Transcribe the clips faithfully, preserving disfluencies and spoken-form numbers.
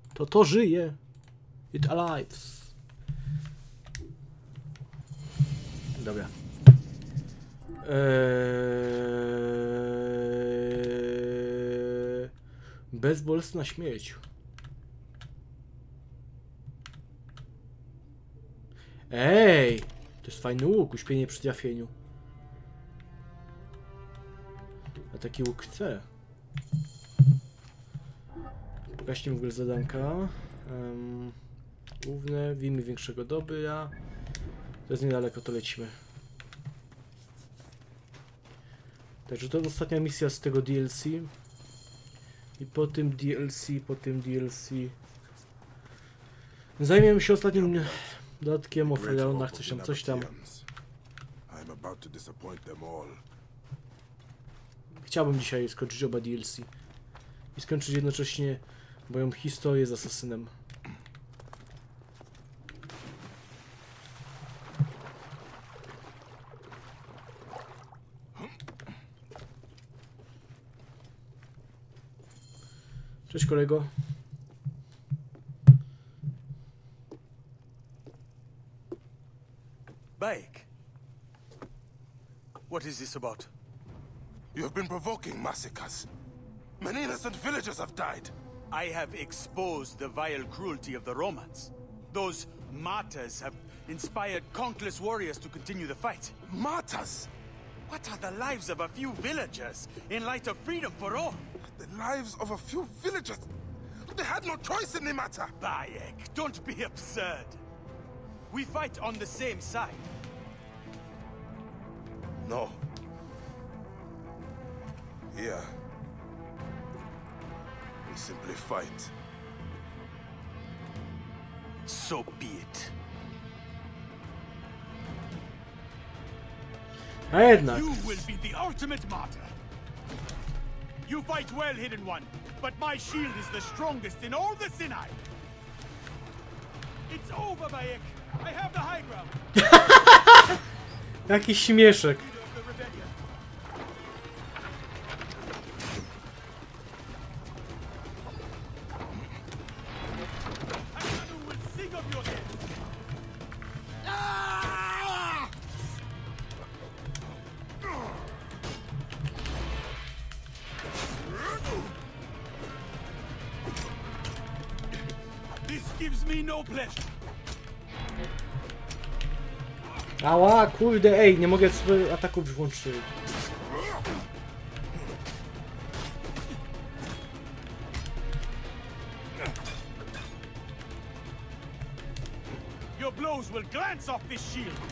To to żyje. It alives. Dobra. Eee... Bezbolesna śmierć. Ej! To jest fajny łuk, uśpienie przy trafieniu. A taki łuk chcę. Pokażcie w ogóle zadanka. Um, główne, wimy większego dobra. To jest niedaleko, to lecimy. Także to ostatnia misja z tego D L C. I po tym D L C, po tym D L C zajmiemy się ostatnim dodatkiem o Faraonach, coś tam, coś tam. Chciałbym dzisiaj skończyć oba D L C i skończyć jednocześnie moją historię z Asasynem. Cześć kolego. Bayek, what is this about? You have been provoking massacres. Many innocent villagers have died. I have exposed the vile cruelty of the Romans. Those martyrs have inspired countless warriors to continue the fight. Martyrs? What are the lives of a few villagers in light of freedom for all? The lives of a few villagers? They had no choice in the matter. Bayek, don't be absurd. We fight on the same side. No. Here, we simply fight. So be it. A jednak. You will be the ultimate martyr. You fight well, Hidden One, but my shield is the strongest in all the Sinai. It's over, Bayek. I have the high ground. Jaki śmieszek. This gives me no pleasure. Ała, kurde, ej, nie mogę sobie ataków włączyć. Your blows will glance off this shield.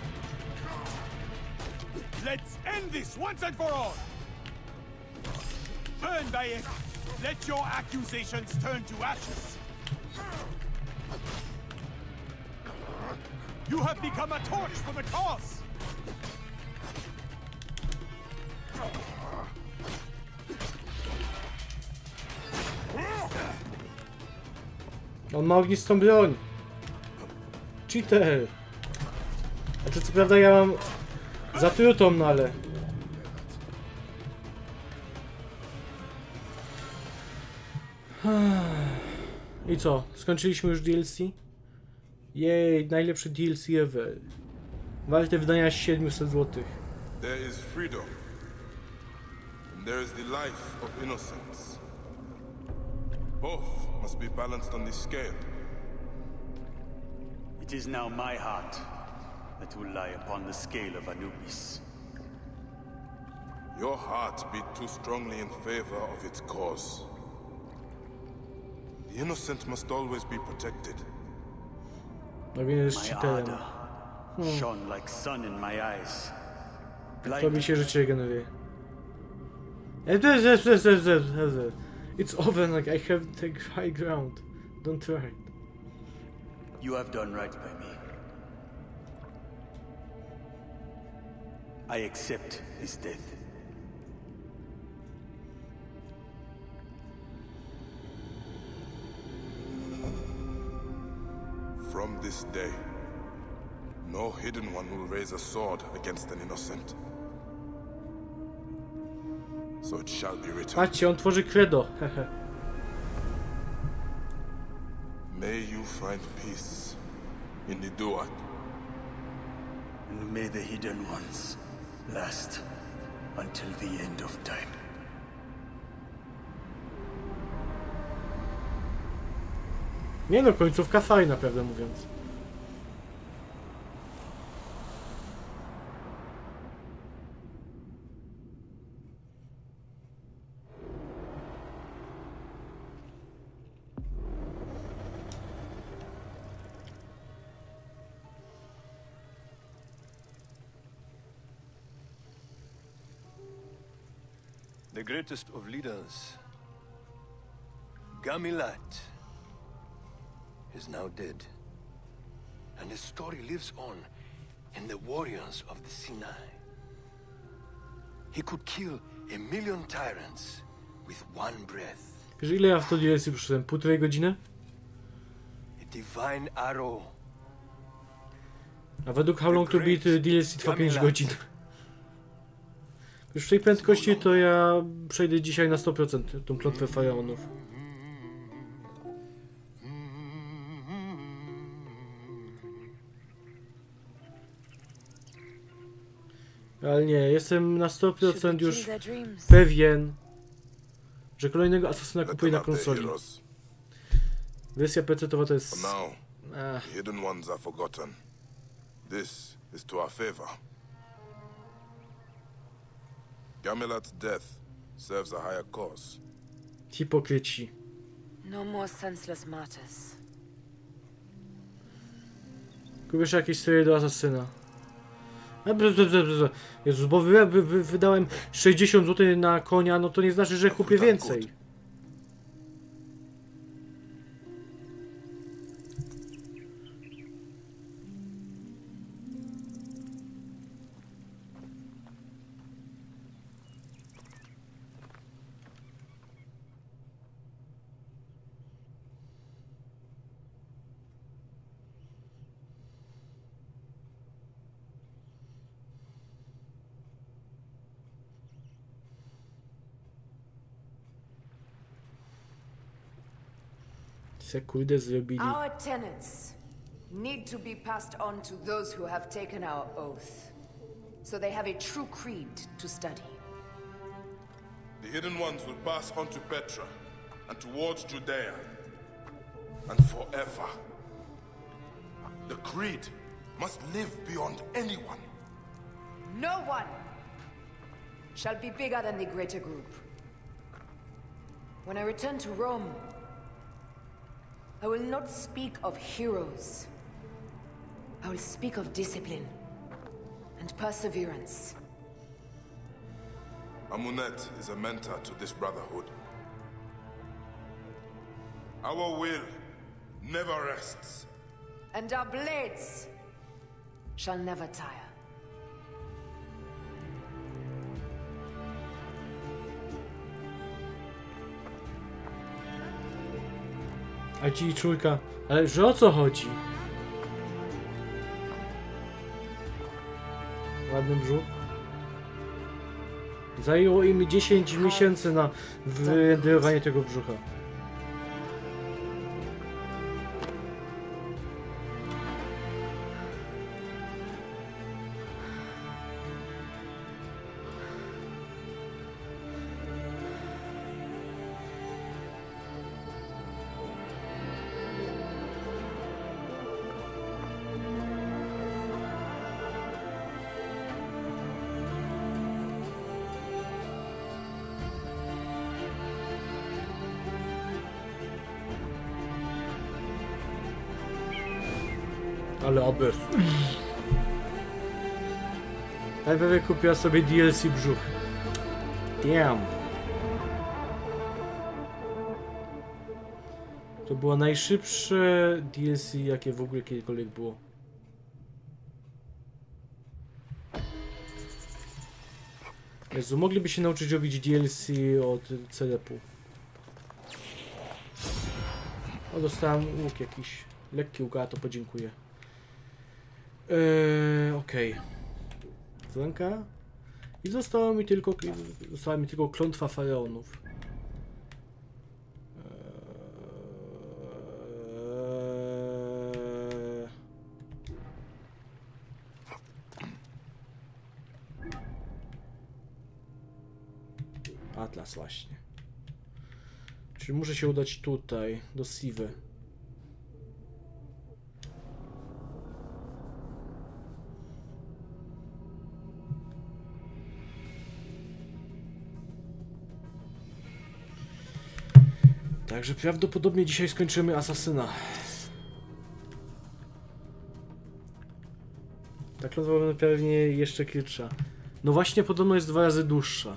Let's end this once and for all. Burn, Bayek. Let your accusations turn to ashes. You have become a torch for the cause! On ma ognistą broń. Cheater. Znaczy co prawda ja mam zatrutą, no ale... I co? Skończyliśmy już D L C? Jej, najlepszy D L C ever. Warte wydania siedemset złotych. There is freedom. And there is the life of innocence. Both must be balanced on the scale. It is now my heart that will lie upon the scale of Anubis. Your heart beat too strongly in favor of its cause. The innocent must always be protected. No więc My cheaterem. ardor shone like sun in my eyes. To mi się życie regeneruje. It's over, like I have the high ground. Don't try it. You have done right by me. I accept his death. From this day, no Hidden One will raise a sword against an innocent. So it shall be written. Patrzcie, on tworzy credo. May you find peace in the Duat. And may the Hidden Ones last until the end of time. Nie no, końcówka fajna, prawdę mówiąc. The greatest of leaders, Gamilat, is now dead. And his story lives on in the warriors of the Sinai. He could kill a million tyrants with one breath. Wiesz, ile ja w to D L C przyszedłem? Półtorej godziny? A divine arrow. A według How Long to Beat D L C trwa pięć godzin. Już w tej prędkości to ja przejdę dzisiaj na sto procent tą klątwę faraonów. Ale nie, jestem na sto procent już pewien, że kolejnego Asasyna kupuję na konsoli. Wersja pecetowa to jest... The hidden ones are forgotten. This is to our favor. Gamilat's death serves a higher cause. Hipokryci. No more senseless martyrs. Kupisz jakieś serie do Asasyna. Jezus, bo wy, wy, wy, wydałem sześćdziesiąt złotych na konia, no to nie znaczy, że kupię więcej. Our tenets need to be passed on to those who have taken our oath, so they have a true creed to study. The hidden ones will pass on to Petra and towards Judea, and forever. The creed must live beyond anyone. No one shall be bigger than the greater group. When I return to Rome, I will not speak of heroes. I will speak of discipline and perseverance. Amunet is a mentor to this brotherhood. Our will never rests. And our blades shall never tire. A ci czujka, ale że o co chodzi? Ładny brzuch. Zajęło im dziesięć miesięcy na wyrenderowanie tego brzucha. Ale obez. Najpierw kupiła sobie D L C brzuch. Damn. To było najszybsze D L C, jakie w ogóle kiedykolwiek było. Jezu, mogliby się nauczyć robić D L C od Celepu. O, dostałem łuk jakiś. Lekki łuk, a to podziękuję. Eee, okej. Okay. Złęka. I została mi tylko została mi tylko klątwa faraonów. Atlas właśnie. Czyli muszę się udać tutaj, do Siwy. Także prawdopodobnie dzisiaj skończymy Asasyna. Ta klątwa będzie pewnie jeszcze krótsza. No właśnie, podobno jest dwa razy dłuższa.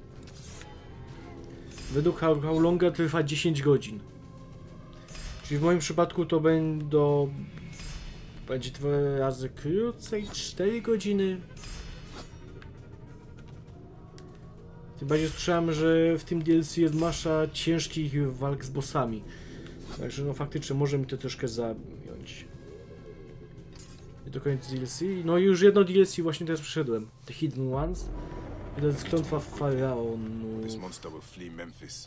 Według Haulonga trwa dziesięć godzin. Czyli w moim przypadku to będą... będzie dwa razy krócej, cztery godziny. Tym bardziej słyszałem, że w tym D L C jest masa ciężkich walk z bossami. Także no faktycznie może mi to troszkę zająć. I do końca D L C. No i już jedno D L C właśnie teraz przeszedłem. The Hidden Ones. I to jest klątwa Faraonu. This monster will flee Memphis.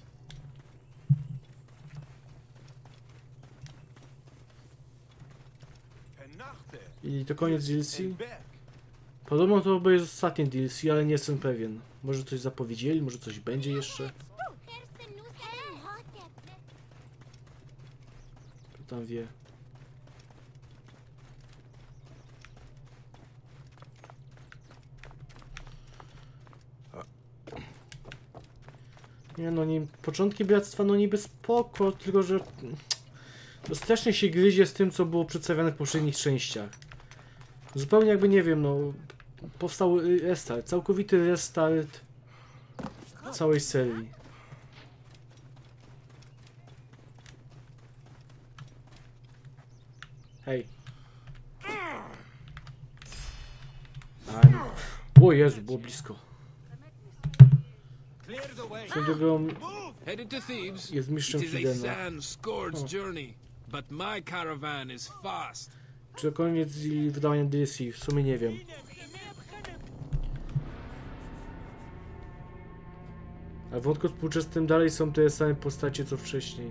I to koniec D L C. Podobno to będzie ostatnie D L C, ale nie jestem pewien. Może coś zapowiedzieli, może coś będzie jeszcze. Kto tam wie. Nie no, nie, początki Bractwa no niby spoko, tylko że no, strasznie się gryzie z tym, co było przedstawiane w poprzednich częściach. Zupełnie jakby nie wiem, no powstał restart, całkowity restart całej serii. Hej. O Jezu, było blisko. Swoją drogą jest mistrzem Hidena. Czy koniec wydawania D L C? W sumie nie wiem. A w wątku współczesnym dalej są te same postacie co wcześniej.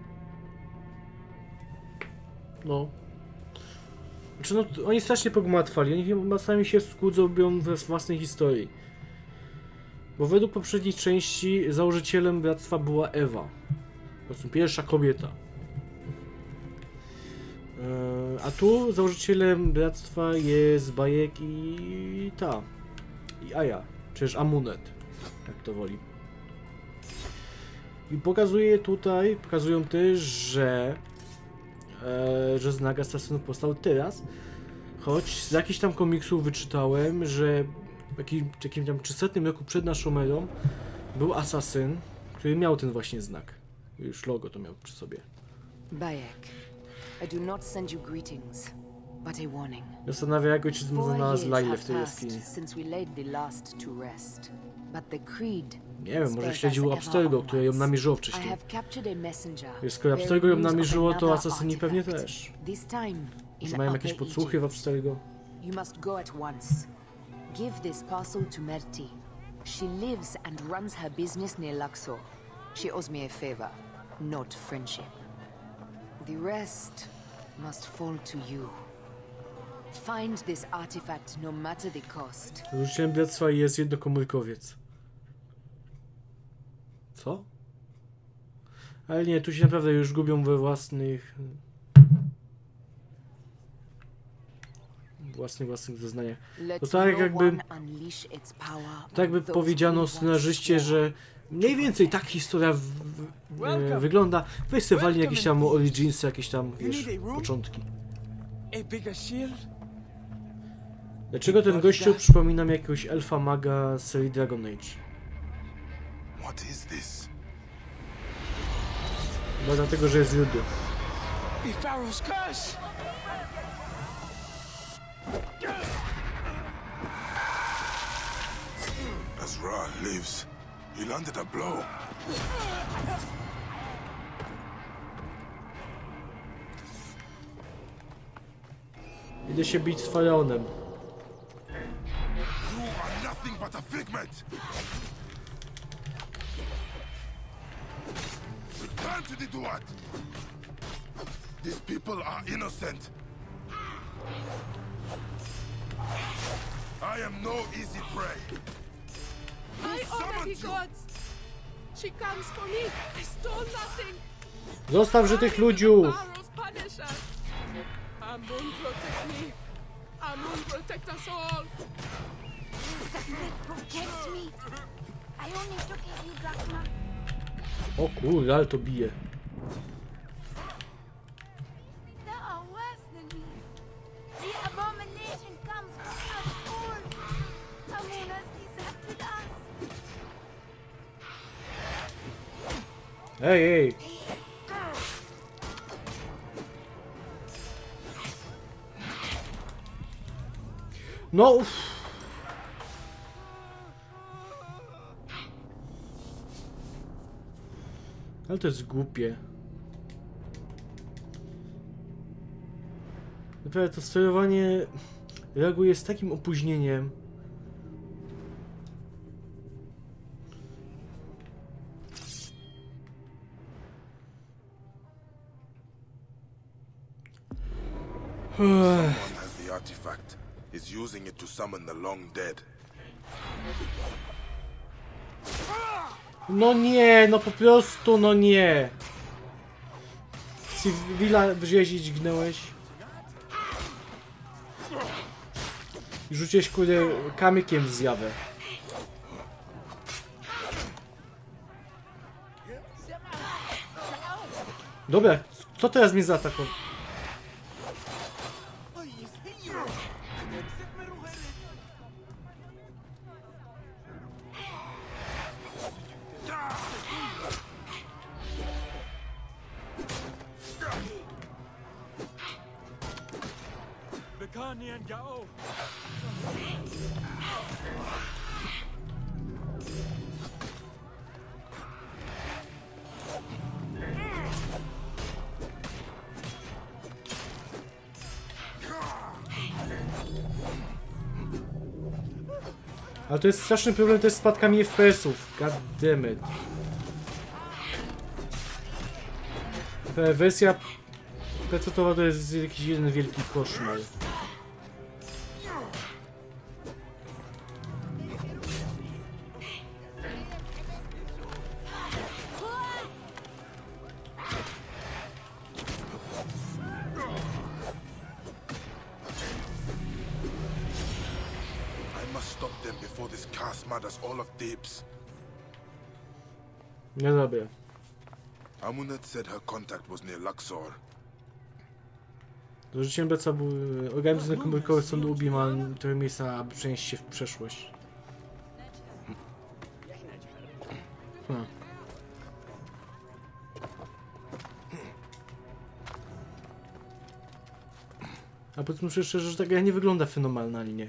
No. Znaczy no, oni strasznie pogmatwali. Oni sami się skudzą we własnej historii. Bo według poprzednich części założycielem Bractwa była Ewa. Po prostu pierwsza kobieta. Yy, a tu założycielem Bractwa jest Bayek i ta. I Aya. Czyż Amunet. Jak to woli. I pokazuje tutaj, pokazują też, że e, że znak asasynów powstał teraz. Choć z jakichś tam komiksów wyczytałem, że w jakim, jakim tam trzysetnym roku przed naszą erą był asasyn, który miał ten właśnie znak. Już logo to miał przy sobie. Bayek, I do not send you greetings, but a warning. Zastanawia, jak ojciec znalazł Lailę w tej jaskini. Nie wiem, może śledził Abstergo, które ją namierzyło wcześniej. Skoro Abstergo ją namierzyło, to asasyni pewnie też. Może mają jakieś podsłuchy w Abstergo? Give this parcel to Merti. She lives and runs her business near Luxor. She owes me a favor, not friendship. The rest must fall to you. Find this artifact no matter the cost. Założycielem Bractwa jest jednokomórkowiec. Co? Ale nie, tu się naprawdę już gubią we własnych... własnych własnych zeznaniach. To tak jakby tak jakby powiedziano scenarzyście, że mniej więcej tak historia w, w, e, wygląda. Weź sobie walnie jakieś tam originsy, jakieś tam, wiesz, początki. Dlaczego ten gościu przypomina mi jakiegoś elfa maga z serii Dragon Age? No dlatego, że jest rudy. As Ra lives, he landed a blow. Idę się bić z Faraonem. You are nothing but a figment. Return to the Duat. These people are innocent. I am no easy prey. My almighty gods! She comes for me. I stole nothing. Zostaw, że tych ludziów! Pharaoh's punish us. Amun protect me. Amun protect us all. Protect me. I only took a few drachma. O kurde, ale to bije. They are worse than me. The abomination comes for us all. Amun has deserted us. Ej, ej! No uff. Ale to jest głupie. Naprawdę to sterowanie reaguje z takim opóźnieniem. Someone has the artifact. Is using it to summon the long dead. No nie, no po prostu, no nie. Cywila wrzezić gnęłeś. I rzuciłeś kurde kamykiem w zjawę. Dobra, co teraz mnie zaatakował? Ale to jest straszny problem też z spadkami F P S-ów. God damn it. Wersja pecetowa to jest jakiś jeden wielki koszmar. Smothers all of Thebes. No dobra. Amunet said her contact was near Luxor. Dorzuciłem Beca, bo organizm komórkowy sądu Ubi ma trochę miejsca, aby przenieść się w przeszłość. Hmm. A powiedzmy szczerze, że ta gra nie wygląda fenomenalnie.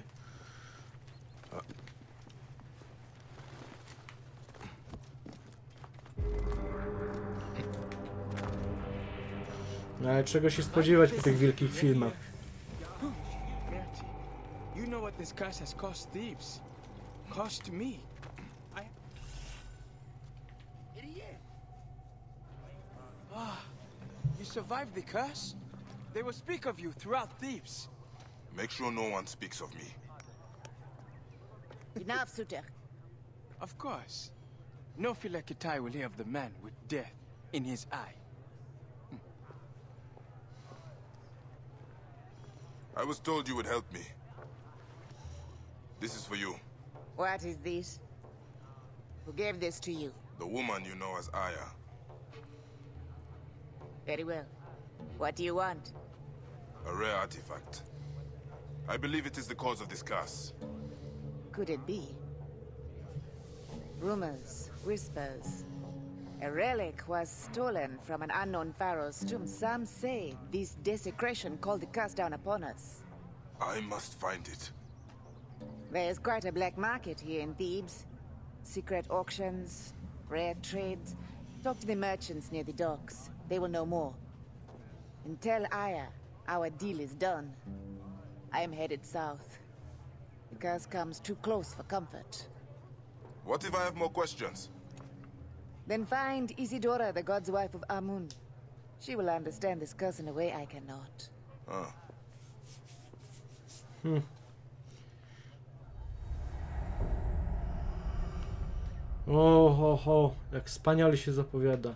Ale czego się spodziewać po tych wielkich filmach? You know what this curse has cost Thebes? Cost me. I... Idiot. Ah, you survived the curse? They will speak of you throughout Thebes. Make sure no one speaks of me. Enough, Suter. Of course. No Philakitai will hear of the man with death in his eye. I was told you would help me. This is for you. What is this? Who gave this to you? The woman you know as Aya. Very well. What do you want? A rare artifact. I believe it is the cause of this curse. Could it be? Rumors, whispers. A relic was stolen from an unknown pharaoh's tomb. Some say this desecration called the curse down upon us. I must find it. There's quite a black market here in Thebes. Secret auctions, rare trades. Talk to the merchants near the docks. They will know more. And tell Aya our deal is done. I am headed south. The curse comes too close for comfort. What if I have more questions? Then find Isidora, the god's wife of Amun. She will understand this curse in a way I cannot. Ah. Hmm. O, ho, ho, jak wspaniale się zapowiada.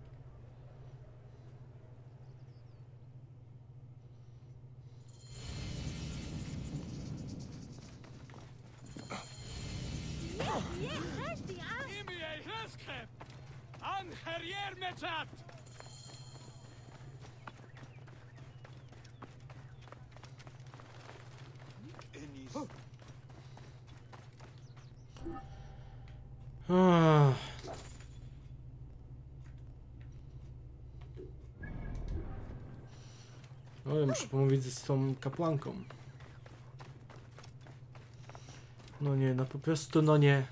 Ah. No, ja muszę pomówić z tą kapłanką. No nie, no po prostu no nie.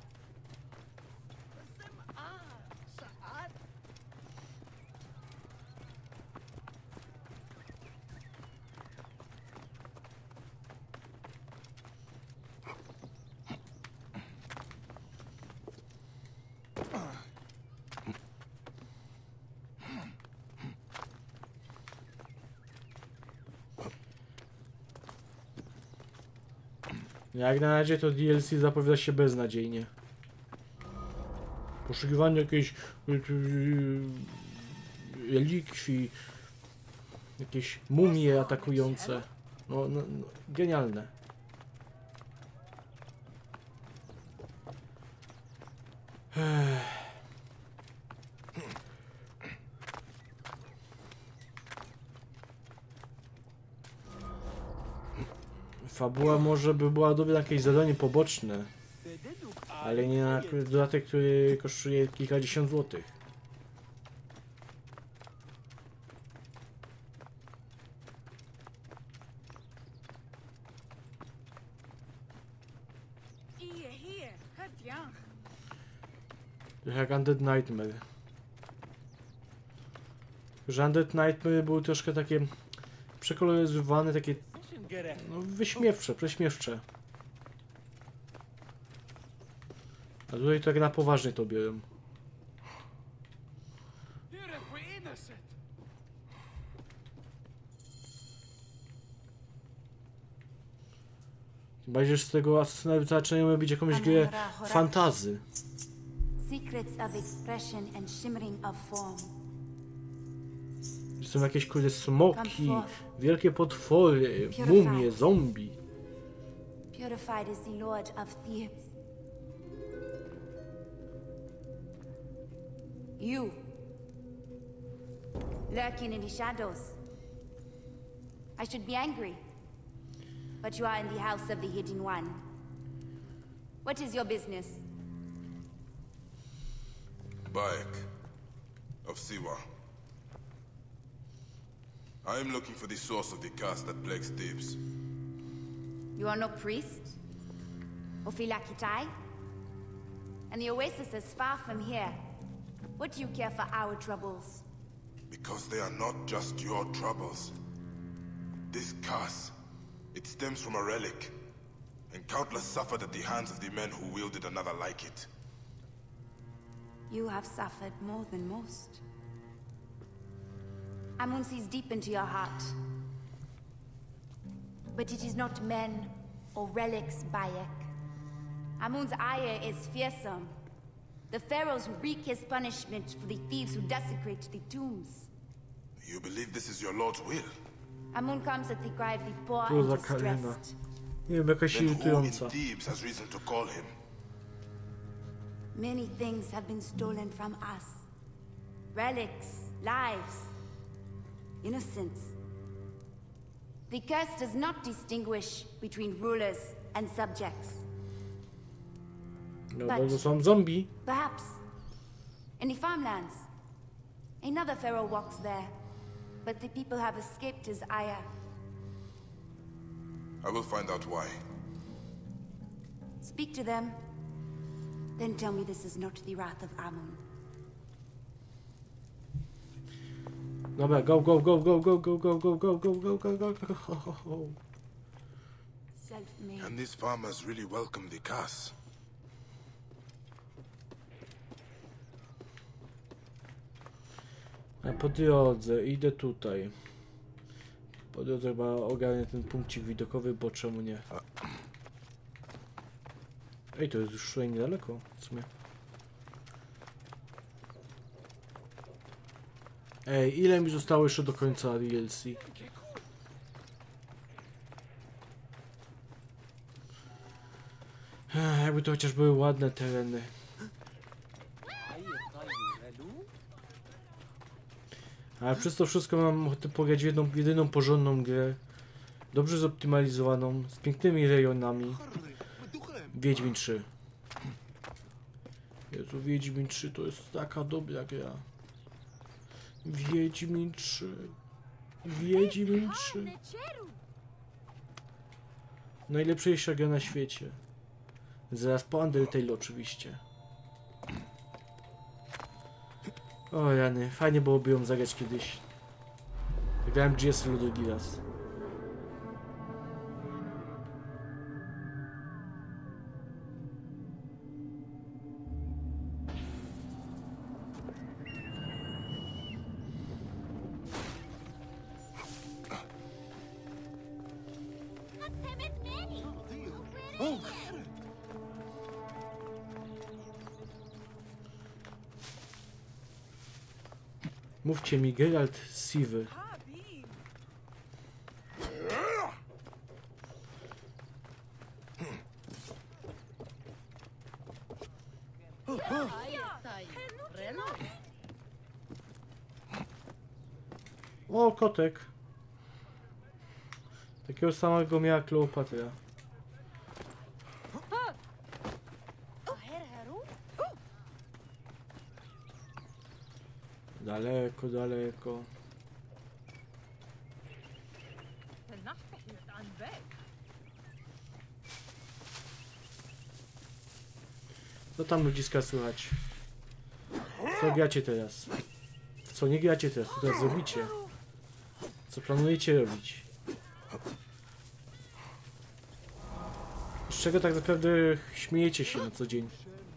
Jak na razie to D L C zapowiada się beznadziejnie. Poszukiwanie jakiejś eliksir, jakieś mumie atakujące. No, no, no genialne. Ech. Fabuła może by była dobra na jakieś zadanie poboczne, ale nie na dodatek, który kosztuje kilkadziesiąt złotych. Trochę jak Undead Nightmare. Że Undead Nightmare był troszkę takie przekoloryzowane, takie no, wyśmiewcze, prześmiewcze. A tutaj tak na poważnie to biorę. Będziesz z tego zaczynamy być jakąś grę fantazy. Secrets of expression and shimmering of form. Są jakieś kurde smoki, wielkie potwory, mumie, zombie. Purified is the Lord of Thebes. You, lurking in the shadows. I should be angry, but you are in the house of the Hidden One. What is your business? Bayek of Siwa. I am looking for the source of the curse that plagues Thebes. You are no priest? Ophilakitai? And the oasis is far from here. What do you care for our troubles? Because they are not just your troubles. This curse, it stems from a relic. And countless suffered at the hands of the men who wielded another like it. You have suffered more than most. Amun sees deep into your heart. But it is not men or relics, Bayek. Amun's ire is fearsome. The pharaohs who wreak his punishment for the thieves who desecrate the tombs. You believe this is your lord's will? Amun comes at the cry of the poor Co za and kalina. distressed. Nie wiem, jakaś Then who in irytująca. Thebes has reason to call him? Many things have been stolen from us. Relics, lives, innocence. The curse does not distinguish between rulers and subjects. No bo to są zombie. Perhaps in the farmlands, another pharaoh walks there, but the people have escaped his ire. I will find out why. Speak to them, then tell me this is not the wrath of Amun. Dobra, go, go, go, go, go, go, go, go, go, go, go, go, go, go. Self-made. And these farmers really welcome the curse. A po drodze, idę tutaj. Po drodze chyba ogarnę ten punkcik widokowy, bo czemu nie? Ej, to jest już tutaj niedaleko w sumie. Ej, ile mi zostało jeszcze do końca D L C? Ech, jakby to chociaż były ładne tereny. Ale przez to wszystko mam ochotę pograć w jedną, jedyną porządną grę. Dobrze zoptymalizowaną, z pięknymi rejonami. Wiedźmin trzy. Jezu, Wiedźmin trzy to jest taka dobra gra. Wiedźmin trzy. Wiedźmin trzy. Najlepsza gra na świecie. Zaraz po Undertale oczywiście. O rany, fajnie byłoby ją zagrać kiedyś. Grałem G S L drugi raz. Mówcie mi, Geralt Siwy. O, kotek. Takiego samego miała Kleopatra. Daleko, daleko. Co tam ludziska słychać? Co gracie teraz? W co nie gracie teraz? Co teraz zrobicie? Co planujecie robić? Z czego tak naprawdę śmiejecie się na co dzień?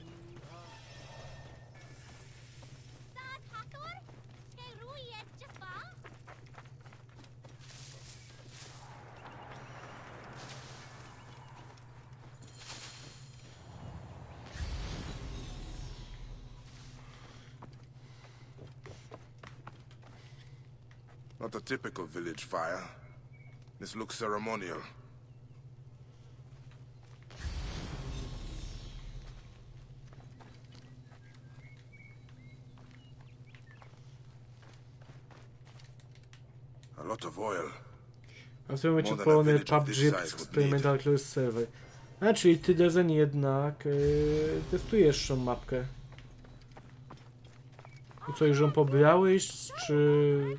Not a typical village fire. This looks ceremonial. A lot of oil. A w tym momencie odpalony P U B G Experimental Closed Server. A, czyli ty, Dezen, jednak yy, testujesz tą mapkę. I co, już ją pobrałeś, czy...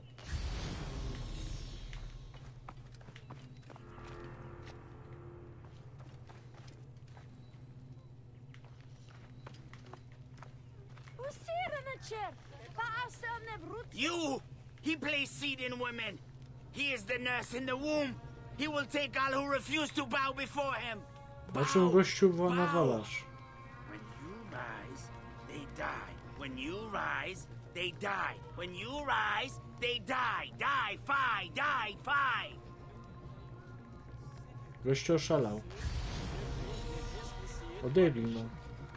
You! He plays seed in women. He is the nurse in the womb. He will take all who refuse to bow before him. Na czym gościu nawalasz? When you rise, they die. When you rise, they die. When you rise, they die. Die, fi, die, fi. Gościu oszalał. Odebrij, no.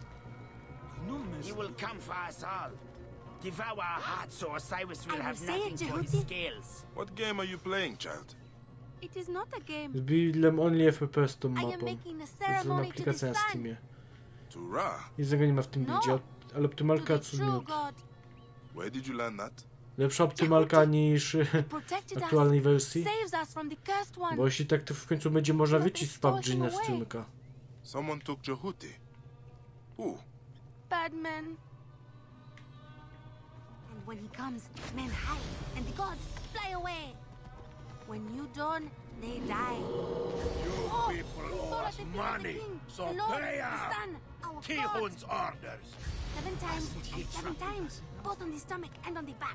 He will come for us all. Devour our hearts so Osiris will have nothing for his scales. What game are you playing, child? It is not a game. Z Billem only F P S tą I am mapą. making a To jest ceremony to the aplikacja na sun. Steamie. To Ra? Nic innego nie ma w tym No. buildzie, ale To optymalka the cud true minut. God. Where did you learn that? Lepsza optymalka niż Protected us. aktualnej wersji. Saves us from the cursed one. Bo jeśli tak, to w końcu będzie można wycisk z P U B G na streamka. Someone took Jehuti. Who? Bad men. And when he comes, men hide, and the gods fly away. When you done, they die. You Oh, people we owe fall at us the feet of the money, king, so the Lord, pay the up. Son, our God. Tihun's orders. Seven times Mustn't he and seven trample times, both on the stomach and on the back.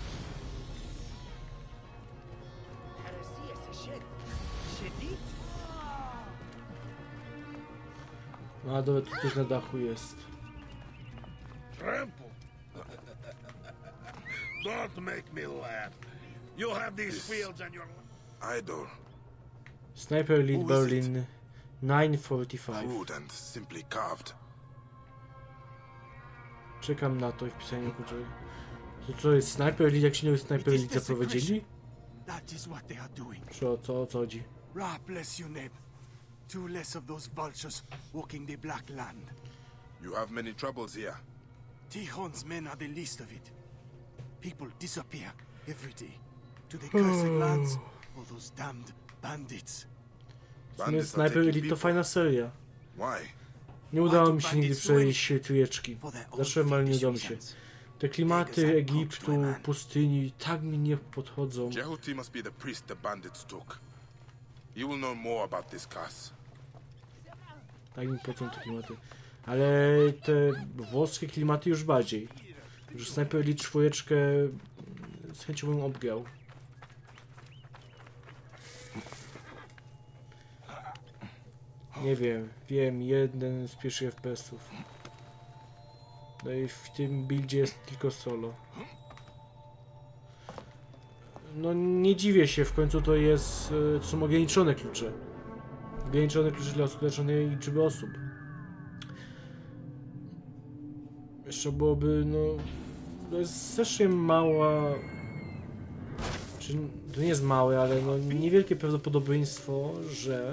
No a dobra, tu coś na dachu jest. Trample. Don't make me laugh. You have these fields and your Idol. Sniper Lead Who is Berlin nine forty-five. Crude and simply carved. Czekam na to i wpisanie kurczę. To co jest Sniper Elite, jak się nie Sniper Elite zaprowadzili? That is what they are doing. Czy o co, o co chodzi? Ra bless you, Neb. Two less of those vultures walking the Black Land. You have many troubles here. Tihon's men are the least of it. People disappear every day. To the cursed lands, or those damned bandits. W sumie Sniper Elite to fajna seria. Why? Nie udało mi się nigdy przejść tujeczki. Zacząłem, ale nie udało mi się. Te klimaty Egiptu, pustyni, tak mi nie podchodzą. Jehuti must be the priest the bandits took. You will know more about this case. Tak mi podchodzą te klimaty. Ale te włoskie klimaty już bardziej. Już Sniper Elite czwóreczkę z chęcią bym obgrał. Nie wiem, wiem, jeden z pierwszych F P S-ów. No i w tym buildzie jest tylko solo. No nie dziwię się, w końcu to jest, to są ograniczone klucze. Ograniczone klucze dla ograniczonej liczby osób. Jeszcze byłoby, no... To jest strasznie mała... Czy, to nie jest małe, ale no niewielkie prawdopodobieństwo, że...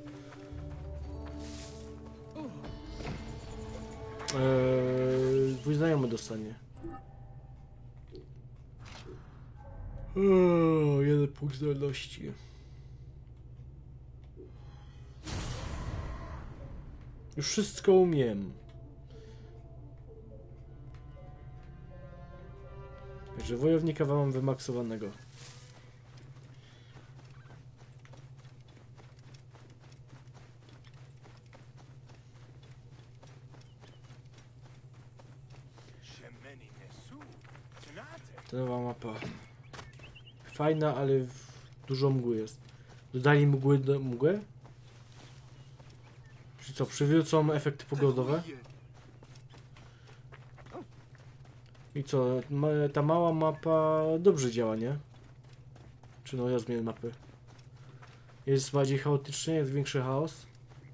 Eee, twój znajomy dostanie. O, jeden punkt zdolności. Już wszystko umiem. Także wojownika wam mam wymaksowanego. To nowa mapa. Fajna, ale dużo mgły jest. Dodali mgły do mgły? Czy co, przywrócą efekty pogodowe? I co, ma, ta mała mapa dobrze działa, nie? Czy no ja zmienię mapy? Jest bardziej chaotycznie, jest większy chaos.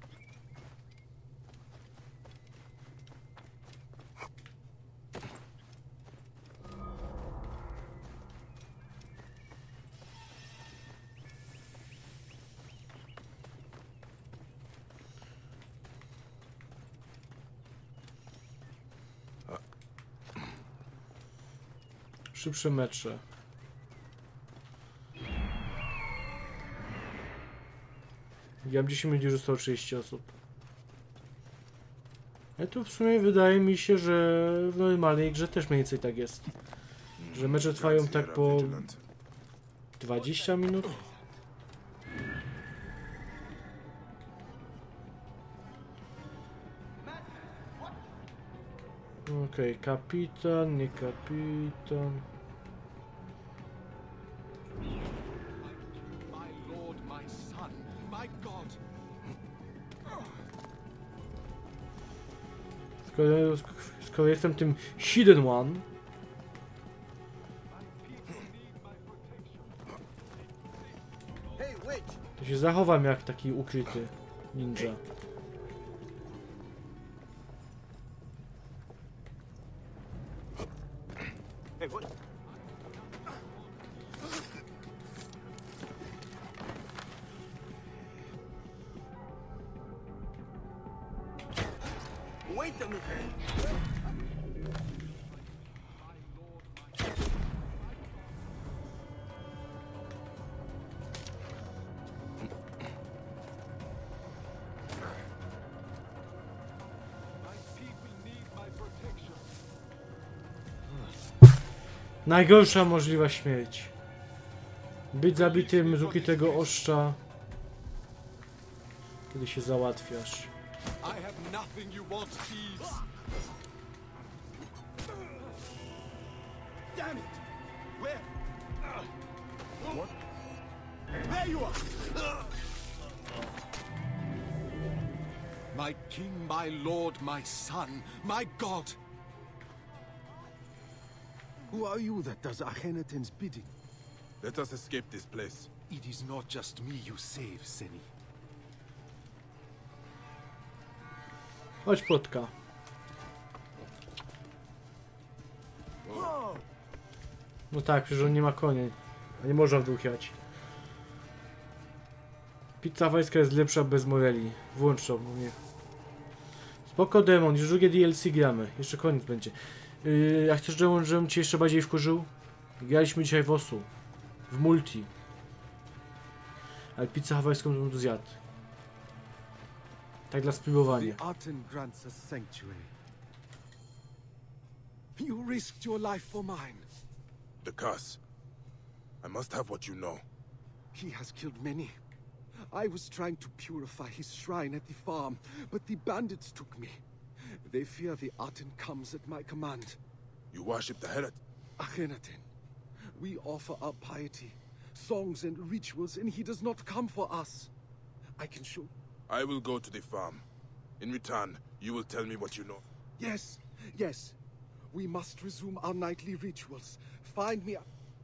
Szybsze mecze. Ja mam dziesięć minut, już zostało trzydzieści osób. Ja tu w sumie wydaje mi się, że w normalnej grze też mniej więcej tak jest. Że mecze trwają tak po dwadzieścia minut. Okej, okay, kapitan, nie kapitan. Skoro, skoro jestem tym Hidden One, to się zachowam jak taki ukryty ninja. Wait a minute. Najgorsza możliwa śmierć. Być zabitym z ukrytego ostrza, kiedy się załatwiasz. I have nothing you want, thieves. Damn it! Where? What? There you are! My king, my lord, my son, my god! Who are you that does Akhenaten's bidding? Let us escape this place. It is not just me you save, Seni. Chodź, płotka. No tak, przecież on nie ma konia. A nie można w dół jechać. Pizza hawajska jest lepsza bez Morelli. Włącz to, bo nie. Spoko demon, już drugie D L C gramy. Jeszcze koniec będzie. Yy, a chcesz demon, żebym cię jeszcze bardziej wkurzył? Graliśmy dzisiaj w osu. W multi. Ale pizzę hawajską bym tu zjadł. Tak dla spróbowania. The Aten grants us sanctuary. You risked your life for mine. The curse. I must have what you know. He has killed many. I was trying to purify his shrine at the farm, but the bandits took me. They fear the Aten comes at my command. You worship the Herat? Akhenaten. We offer up piety, songs and rituals, and he does not come for us. I can show... I will go to the farm. In return, you will tell me what you know. Yes, yes. We must resume our nightly rituals. Find me...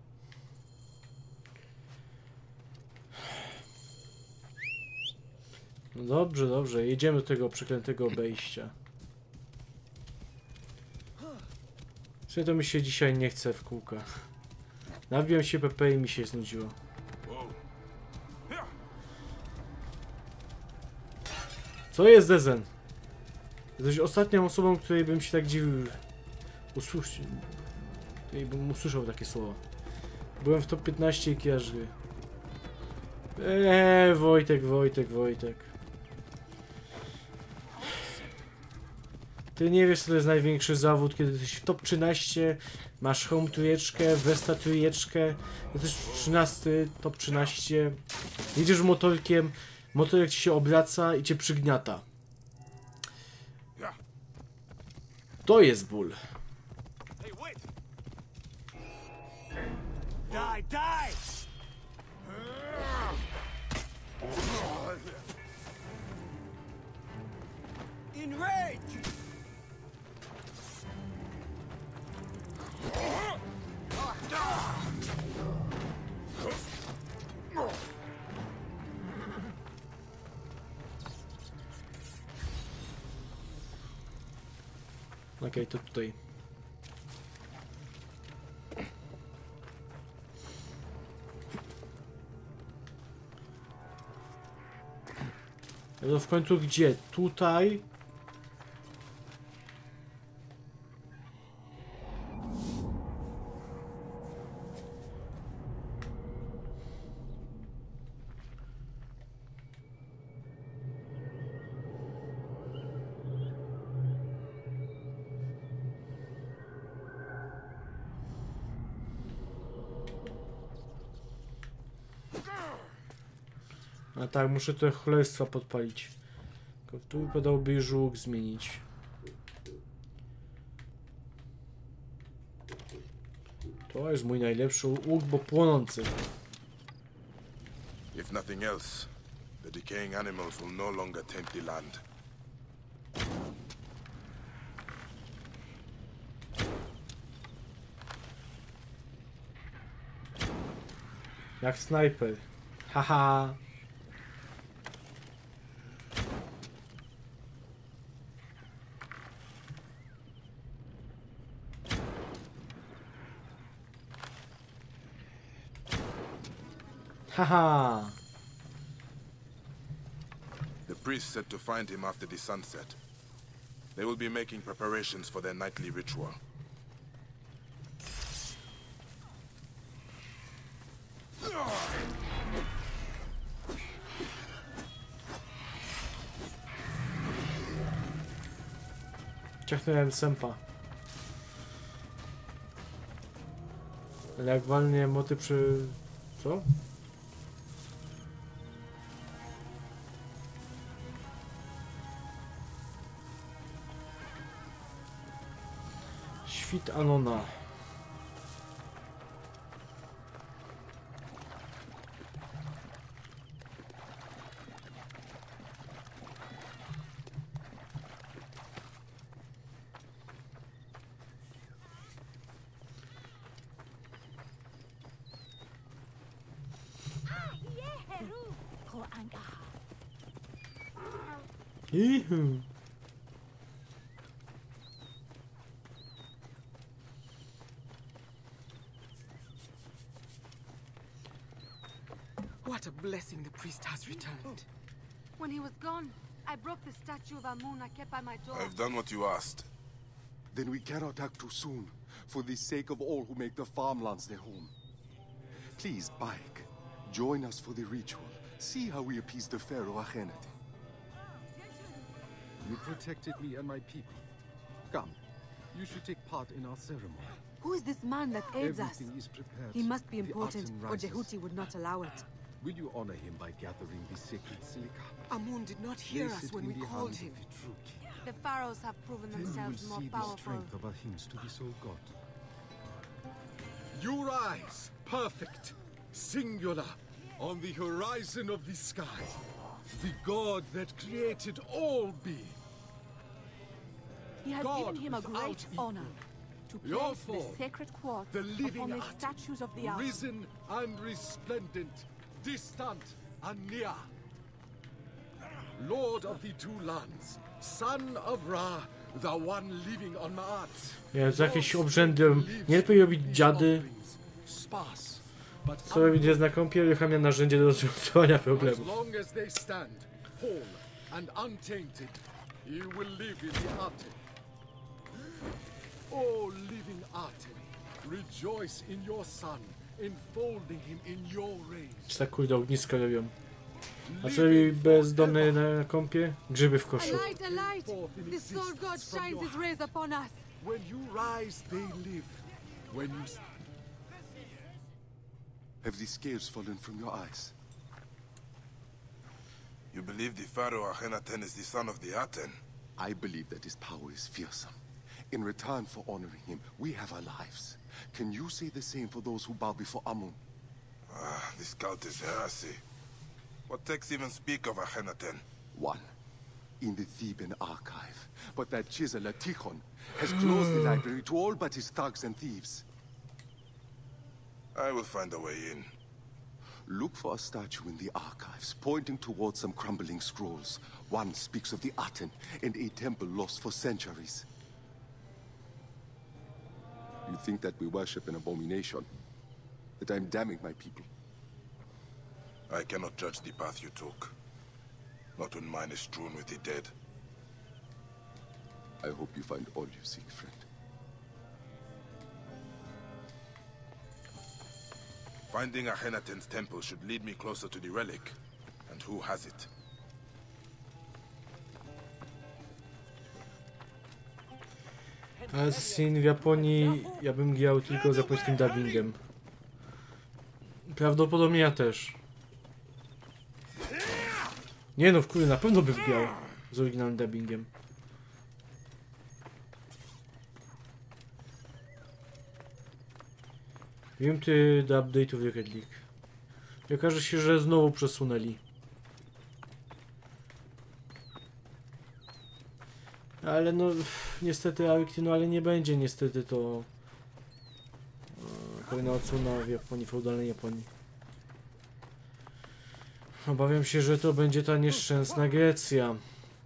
No dobrze, dobrze. Jedziemy do tego przeklętego obejścia. Co to mi się dzisiaj nie chce w kółka. Nabiłem się P P i mi się znudziło. Co jest Dezen? Jesteś ostatnią osobą, której bym się tak dziwił. Usłyszał. Której bym usłyszał takie słowa. Byłem w top piętnaście i kijarzy. Eee, Wojtek, Wojtek, Wojtek. Ty nie wiesz, co to jest największy zawód, kiedy jesteś w top trzynaście, masz home trójeczkę, Vesta trójeczkę, jesteś trzynasty, top trzynaście, jedziesz motorkiem, motorek ci się obraca i cię przygniata. To jest ból. Die, die! Enrage! Okej, okay, to tutaj. No w końcu gdzie? Tutaj? A tak, muszę te cholerstwa podpalić. Tylko tu wypadałoby już łuk zmienić. To jest mój najlepszy łuk, bo płonący. If nothing else, the decaying animals will no longer tempt the land. Jak snajper. Haha. Haha. The priest said to find him after the sunset. They will be making preparations for their nightly ritual. Ciachnąłem sępa. Ale jak walnie moty przy... co? Świt Anona. Ihu. What a blessing the priest has returned. When he was gone, I broke the statue of Amun I kept by my door. I've done what you asked. Then we cannot act too soon, for the sake of all who make the farmlands their home. Please, Bayek, join us for the ritual. See how we appease the Pharaoh Akhenaten. You protected me and my people. Come, you should take part in our ceremony. Who is this man that aids us? Everything is prepared. He must be The important, Aten or rises. Jehuti would not allow it. Will you honor him by gathering the sacred silica? Amun did not hear Place us it when in we the called hands him. of the true king. The pharaohs have proven Then you will themselves more see the powerful. strength of our hymns to the sole god. You rise, perfect, singular, on the horizon of the sky. The god that created all being. He has God given him a without great equal. honor to Your place the form, sacred quartz the living upon the Aten, statues of the Aten. risen and resplendent, distant and near. Lord of the two lands, son of Ra, the one living on Ma'at. Nie, za jakieś obrzędy. Nie lepiej robić dziady. Sparse, Co robić jest na kąpie, Jocham narzędzie do rozwiązywania As problemów. long as they stand, whole and untainted, you will live in the Aten. O living Aten, rejoice in your son, enfolding him in your rays. Czy tak kurde ognisko robią. A co robi bezdomny na, na kąpie? Grzyby w A koszu. light, a light! The soul god shines his rays upon us. When you rise, they live. When you... s- Have the scales fallen from your eyes? You believe the Pharaoh Akhenaten is the son of the Aten? I believe that his power is fearsome. In return for honoring him, we have our lives. Can you say the same for those who bow before Amun? Ah, this cult is heresy. What texts even speak of Akhenaten? One, in the Theban archive. But that chiseler Tikhon has closed the library to all but his thugs and thieves. I will find a way in. Look for a statue in the archives, pointing towards some crumbling scrolls. One speaks of the Aten and a temple lost for centuries. You think that we worship an abomination? That I'm damning my people? I cannot judge the path you took. Not when mine is strewn with the dead. I hope you find all you seek, friend. Finding Akhenaten's temple should lead me closer to the relic. And who has it? Assassin w Japonii, ja bym grał tylko z japońskim dubbingiem. Prawdopodobnie ja też. Nie no, w kurde, na pewno bym grał z oryginalnym dubbingiem. Wiem ty do update'ów Rocket League. I okaże się, że znowu przesunęli. Ale no, niestety, no ale nie będzie niestety to e, kolejna odsłona w Japonii, feudalnej Japonii. Obawiam się, że to będzie ta nieszczęsna Grecja.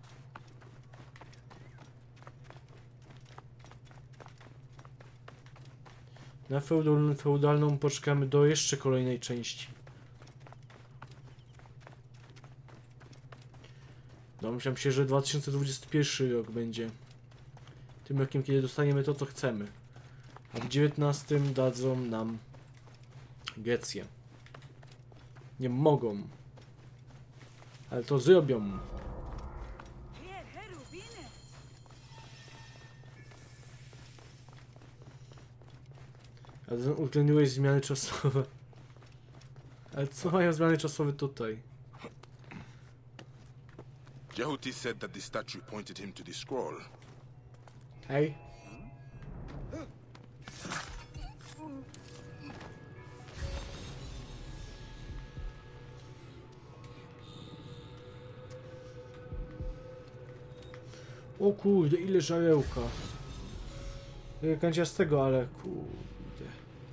Na feudal, feudalną poczekamy do jeszcze kolejnej części. Domyślam się, że dwa tysiące dwudziesty pierwszy rok będzie tym rokiem, kiedy dostaniemy to, co chcemy. A w dziewiętnastym dadzą nam Grecję. Nie mogą. Ale to zrobią. Ale uwzględniłeś zmiany czasowe. Ale co mają zmiany czasowe tutaj? Jehuti said that the statue pointed him to the scroll. Hej. O kurde, ile żarełka. Kanciastego, ale kurde.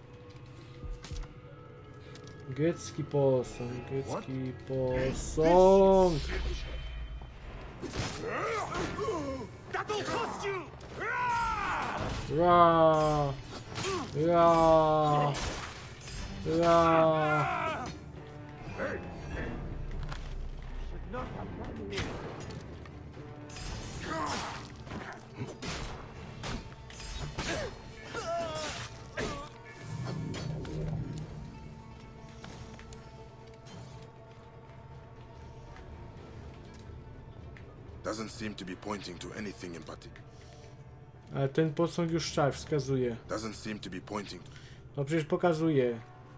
Grecki posąg, grecki posąg. That'll cost you! Ra! Ra! Ra! Doesn't seem to be pointing to anything in particular. Ale ten posąg już tak wskazuje. Doesn't seem to be pointing. No przecież pokazuje.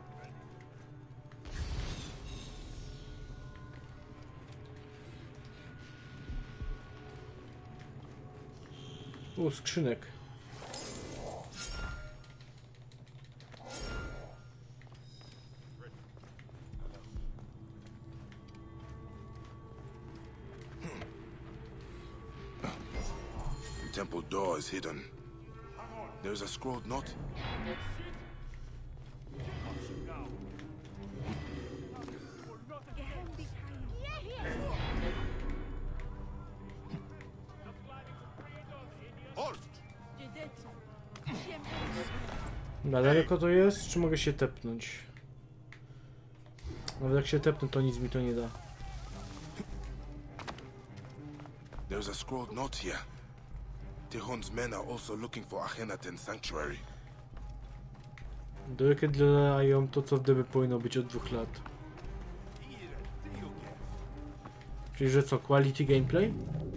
U, skrzynek. The temple door is hidden. There's a scrolled note. Na daleko to jest, czy mogę się tepnąć? Nawet jak się tepnę, to nic mi to nie da. There's a scrolled note here. Tihon's men are also looking for Akhenaten Sanctuary. Dalekie dodają to, co w D B powinno być od dwóch lat. Czyli, że co, quality gameplay?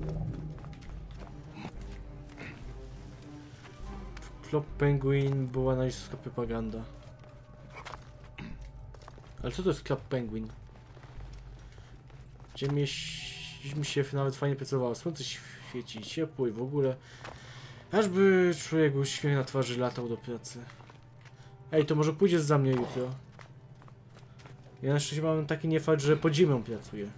Club Penguin była najlepsza propaganda. Ale co to jest Club Penguin? Gdzie mi, mi się nawet fajnie pracowało. Słońce świeci, ciepło i w ogóle. Ażby człowiek uśmiech na twarzy latał do pracy. Ej, to może pójdziesz za mnie jutro. Ja na szczęście mam taki niefakt, że pod ziemią pracuję.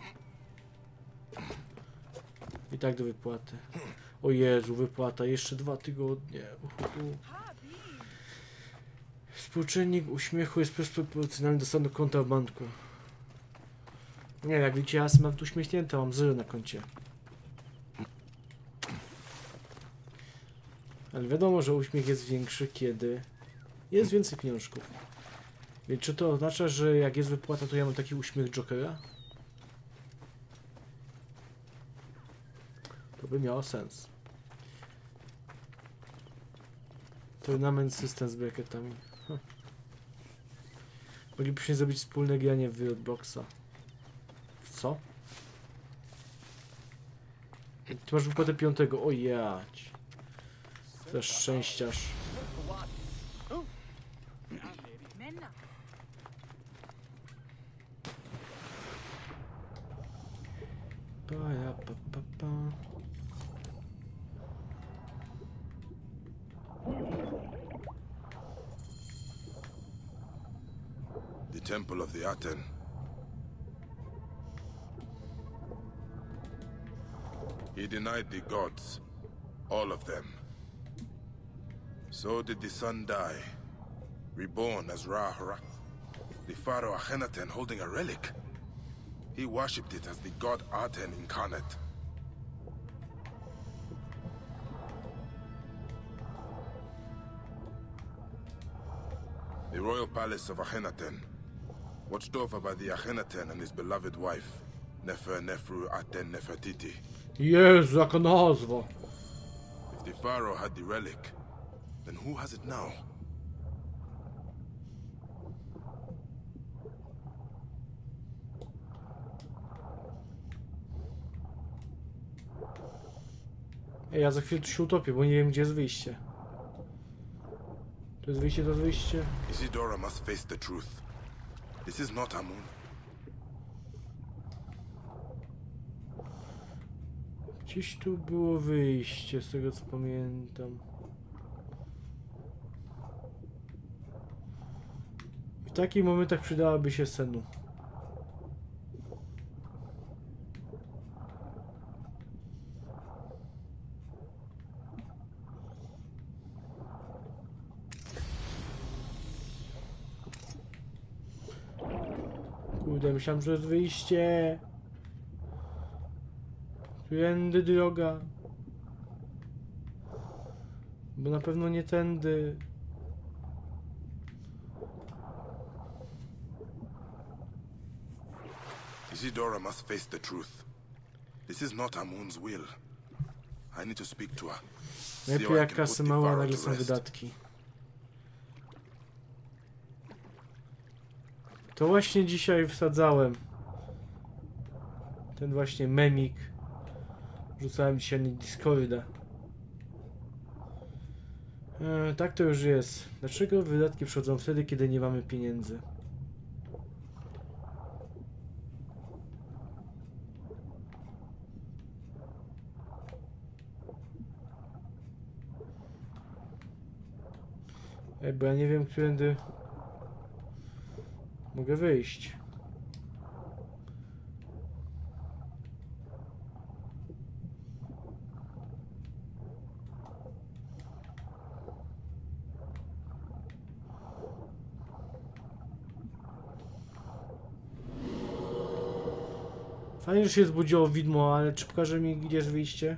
I tak do wypłaty. O Jezu, wypłata, jeszcze dwa tygodnie. Uhuhu. Współczynnik uśmiechu jest proporcjonalny do stanu konta w banku. Nie, jak widzicie, ja mam tu uśmiechnięte, mam zero na koncie. Ale wiadomo, że uśmiech jest większy, kiedy jest więcej pieniążków. Więc czy to oznacza, że jak jest wypłata, to ja mam taki uśmiech Jokera? To by miało sens. Tournament system z bracketami. Huh. Moglibyśmy zrobić wspólne granie w Robloxa. Co? Ty masz wypłatę piątego. O jać. To szczęściarz. Pa, ja, pa, pa, pa. The Temple of the Aten. He denied the gods, all of them. So did the sun die, reborn as Ra-Hara, the pharaoh Akhenaten holding a relic. He worshipped it as the god Aten incarnate. The royal palace of Akhenaten, watched over by the Akhenaten and his beloved wife, Nefer Nefru Aten Nefertiti. Jezu, jaka nazwa! If the pharaoh had the relic, then who has it now? Ej, ja za chwilę tu się utopię, bo nie wiem, gdzie jest wyjście. To jest wyjście, to jest wyjście. Isidora must face the truth. This is not Amun. Gdzieś tu było wyjście, z tego co pamiętam. W takich momentach przydałaby się Senu. Kurde, myślałem, że jest wyjście. Tędy droga. Bo na pewno nie tędy. Isidora must face the truth. This is not Amun's will. I need to speak to her. Najpierw jak kasy mała, nagle są wydatki. To właśnie dzisiaj wsadzałem ten właśnie memik Rzucałem dzisiaj na Discorda. E, tak to już jest. Dlaczego wydatki przychodzą wtedy, kiedy nie mamy pieniędzy? Ej, bo ja nie wiem, którędy mogę wyjść. Fajnie, że się zbudziło widmo, ale czy pokaże mi, gdzie jest wyjście?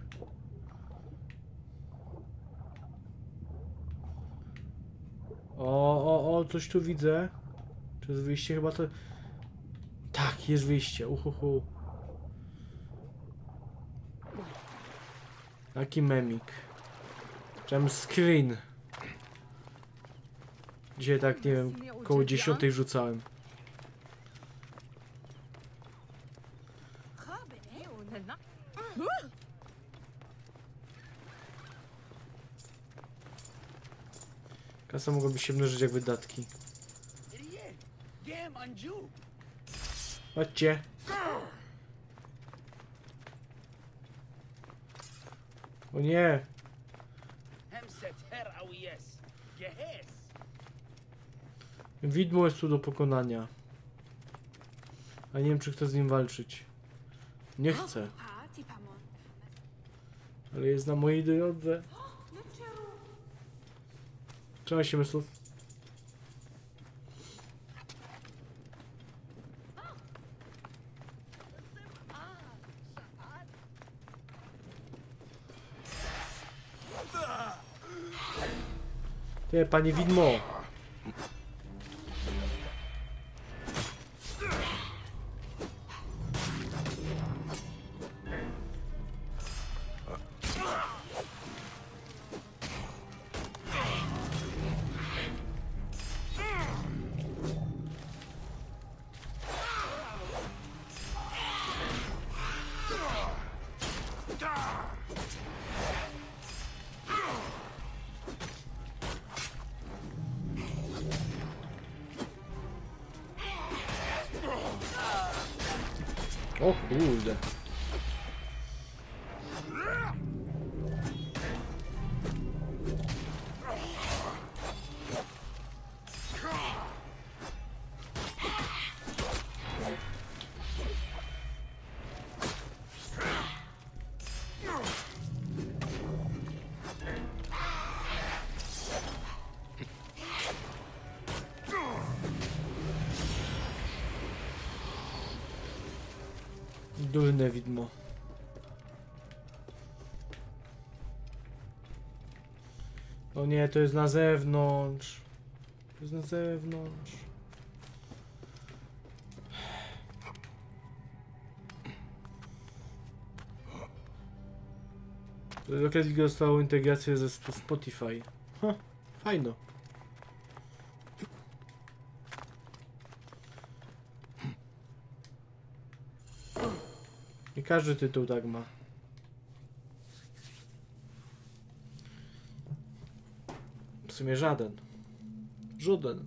O, o, o, coś tu widzę. Czy jest wyjście? Chyba to... Tak, jest wyjście. Uhuhu. Taki memik. Chciałem screen. Dzisiaj tak, nie wiem, koło dziesiątej rzucałem. Kasa mogłaby się mnożyć jak wydatki. Chodźcie. O nie. Widmo jest tu do pokonania. A nie wiem, czy chcę z nim walczyć. Nie chcę. Ale jest na mojej drodze. Trzymaj się, myślów. Ty, panie widmo. O kurde. Durne widmo. O nie, to jest na zewnątrz. To jest na zewnątrz. Do okazji dostało integrację ze Spotify. Ha, fajno. Nie każdy tytuł tak ma. W sumie żaden. Żaden.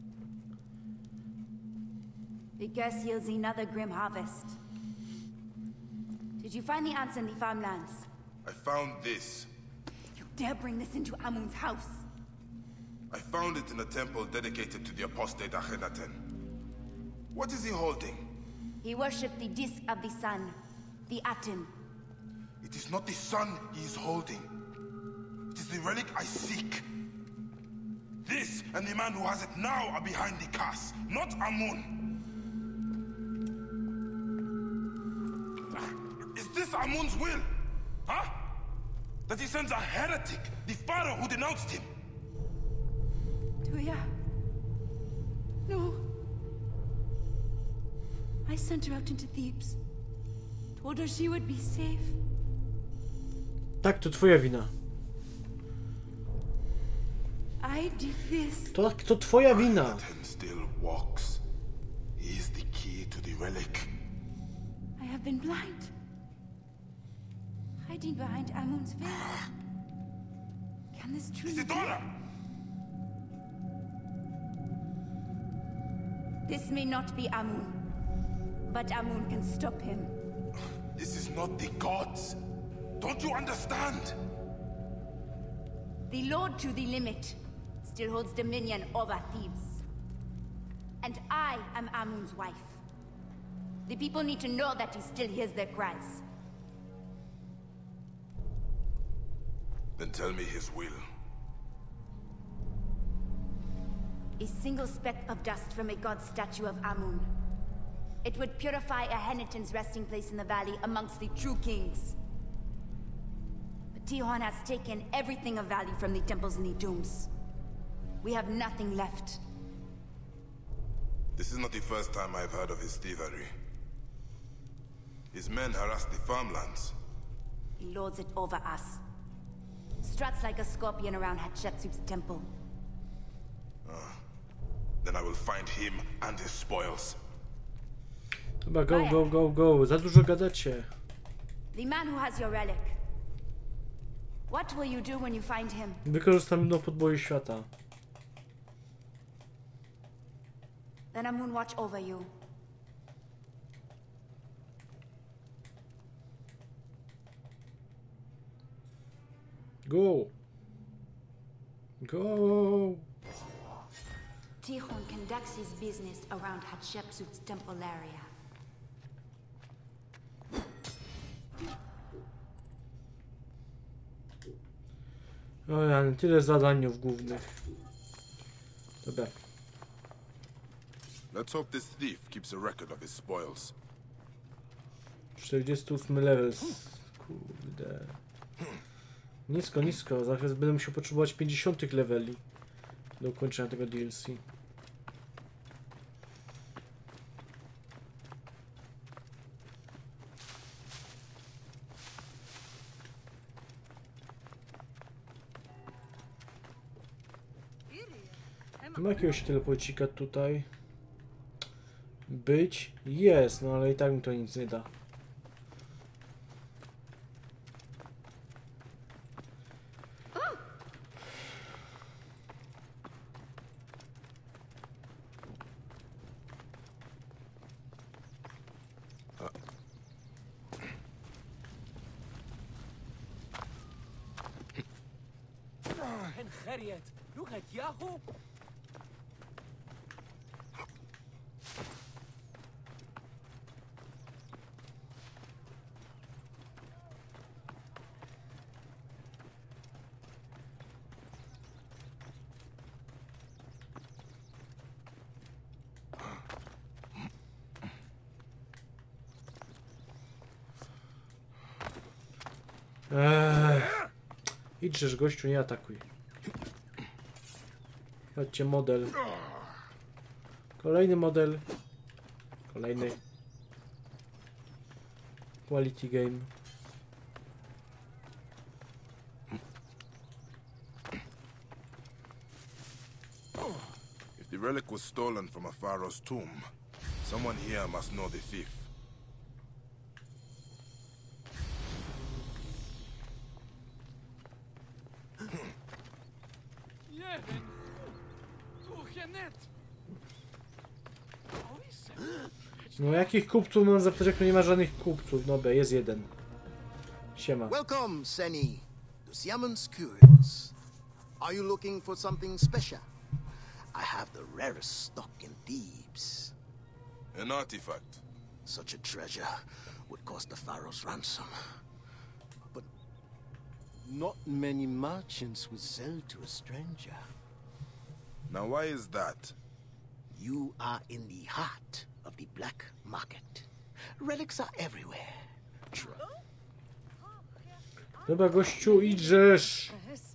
The curse yields another grim harvest. Did you find the answer in the farmlands? I found this. You dare bring this into Amun's house? I found it in a temple dedicated to the apostate Akhenaten. What is he holding? He worshipped the disk of the sun, the Aten. It is not the sun he is holding. It is the relic I seek. This and the man who has it now are behind the curse, not Amun. Is this Amun's will? Huh? That he sends a heretic, the pharaoh who denounced him? Tuya. No. I sent her out into Thebes. Told her she would be safe. Tak, to twoja wina. I did this. To, to twoja wina. Akhenaten still walks. He is the key to the relic. I have been blind. hiding behind Amun's veil. Can this truly Isidora! be? This may not be Amun, but Amun can stop him. This is not the gods. Don't you understand? The Lord to the limit still holds dominion over Thebes. And I am Amun's wife. The people need to know that he still hears their cries. Then tell me his will. A single speck of dust from a god statue of Amun. It would purify Aheniton's resting place in the valley amongst the true kings. But Tihon has taken everything of value from the temples and the tombs. We have nothing left. This is not the first time I've heard of his thievery. His men harass the farmlands. He lords it over us. Struts like a scorpion around Hatshepsut's temple. Ah. Then I will find him and his spoils. Chyba go, go, go, go. Za dużo gadacie. The man who has your relic. What will you do when you find him? Wykorzystam mną podboju świata. Then Amun watch over you. Go. Go. Tihon conducts his business around Hatshepsut's temple area. O ja, tyle zadaniów głównych. Dobra. Let's hope this thief keeps a record of his spoils. czterdziesty ósmy level. Kurde. Nisko, nisko. Zaraz będę musiał potrzebować pięćdziesiąt leveli do ukończenia tego D L C. Ma jakiegoś teleporcika tutaj być? Jest, no ale i tak mi to nic nie da. Eee, idźesz gościu, nie atakuj. Chodźcie, model. Kolejny model. Kolejny. Quality game. If the relic was stolen from a pharaoh's tomb, someone here must know the thief. No jakich kupców mam zapytać, jak tu nie ma żadnych kupców? Dobra, jest jeden. Siema. Welcome, Seni, to Siamon's Curios. Are you looking for something special? I have the rarest stock in Thebes. An artifact. Such a treasure would cost the pharaoh's ransom. But not many merchants would sell to a stranger. Now why is that? You are in the heart of the black market. Relics are everywhere. Try. Dobra, gościu, idźesz.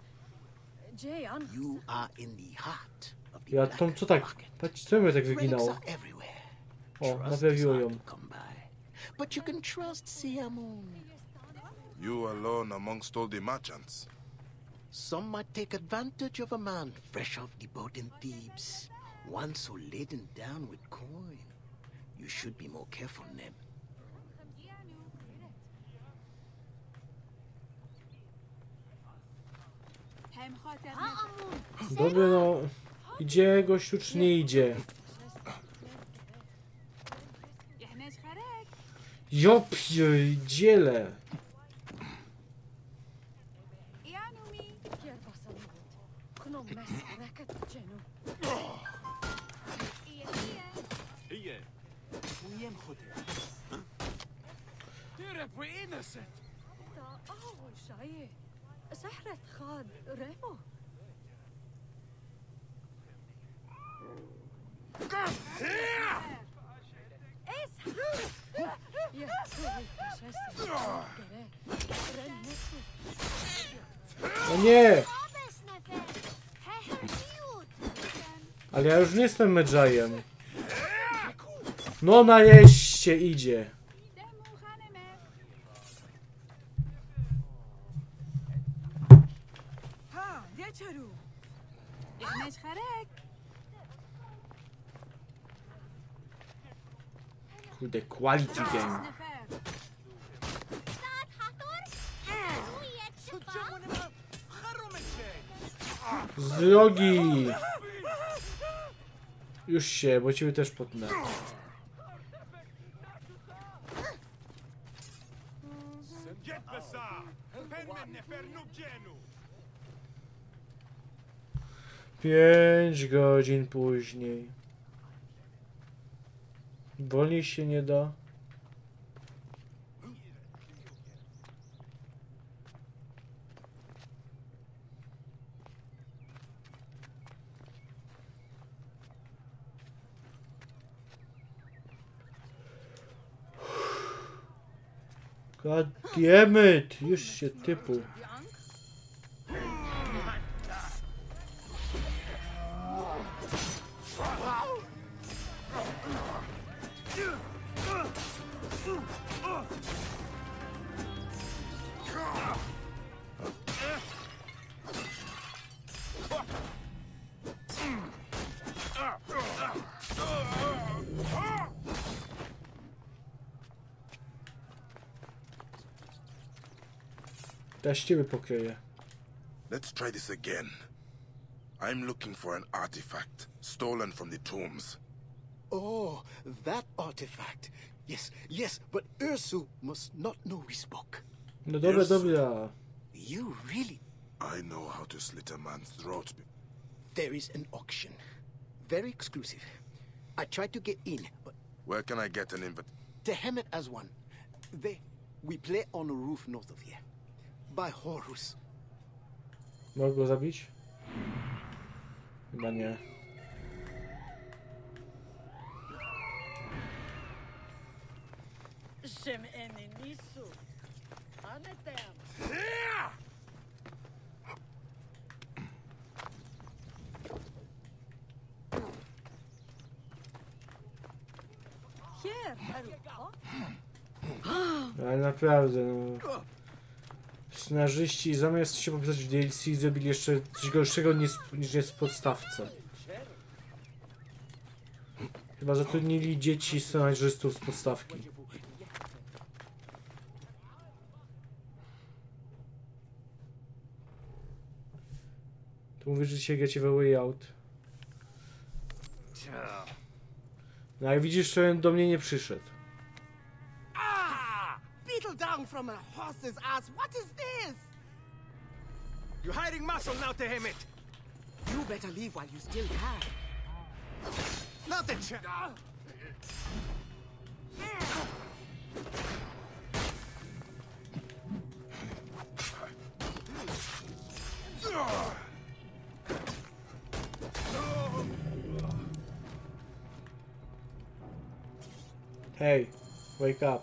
You are in the heart of the Ja black tą co tak? market. Patrz, co mnie tak Relics wyginało? are everywhere. O, Trust naprawiło is ją. hard to come by, but you can trust Siamun. You alone amongst all the merchants. Some might take advantage of a man fresh off the boat in Thebes, one so laden down with coin. You should be more careful, Neb. Dobra, no. Idzie gościu, czy nie idzie? Jo pierdziele. We're innocent. سحرة خاد ريمو No nie! Ale ja już nie jestem Medjajem. No najeźdźcie idzie. Kurde, quality game. Z drogi! Już się, bo ciebie też potnę. Pięć godzin później. Wolniej się nie da. God damn it! Już się typu. Let's try this again. I'm looking for an artifact stolen from the tombs. Oh, that artifact. Yes, yes, but Ursu must not know we spoke. No dobra, dobra. You really? I know how to slit a man's throat. There is an auction. Very exclusive. I tried to get in, but... Where can I get an invite? To Hemet as one. They... We play on a roof north of here. By Horus. Mogę go zabić? Chyba nie. Ale naprawdę, no. Scenarzyści zamiast się popisać w D L C zrobili jeszcze coś gorszego niż, niż jest w podstawce. Chyba zatrudnili dzieci scenarzystów z podstawki. Tu mówisz, że dzisiaj gracie we Way Out. No jak widzisz, to do mnie nie przyszedł. Beetle down from a horse's ass. What is this? You're hiding muscle now, Tehemet. You better leave while you still can. Not the ch- Hey, wake up.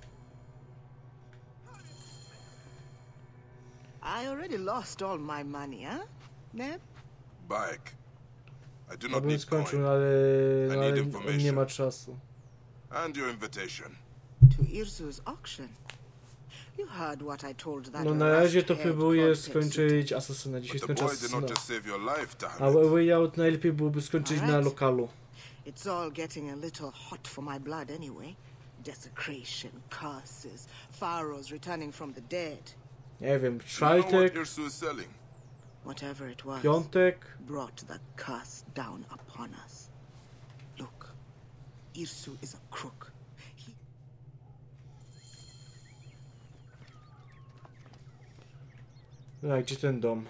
I already lost all my money, huh? Neb? Bike. I do Ja not bym need skończył, coin. ale, I no, need ale information. nie ma czasu. And your invitation. To Irsu's auction. You heard what I told that No na razie to rust-haired próbuję corpse. skończyć Asasyna. Dzisiaj But the skończę boy did not Asasyna. just save your life, A Tahamid. Way Out najlepiej byłoby skończyć na lokalu. It's all getting a little hot for my blood anyway. Desecration, curses, pharaohs returning from the dead. Nie wiem, You know what czwartek. Irsu is selling? Whatever it was, Piątek. brought the curse down upon us. Look, Irsu is a crook. He... A gdzie ten dom?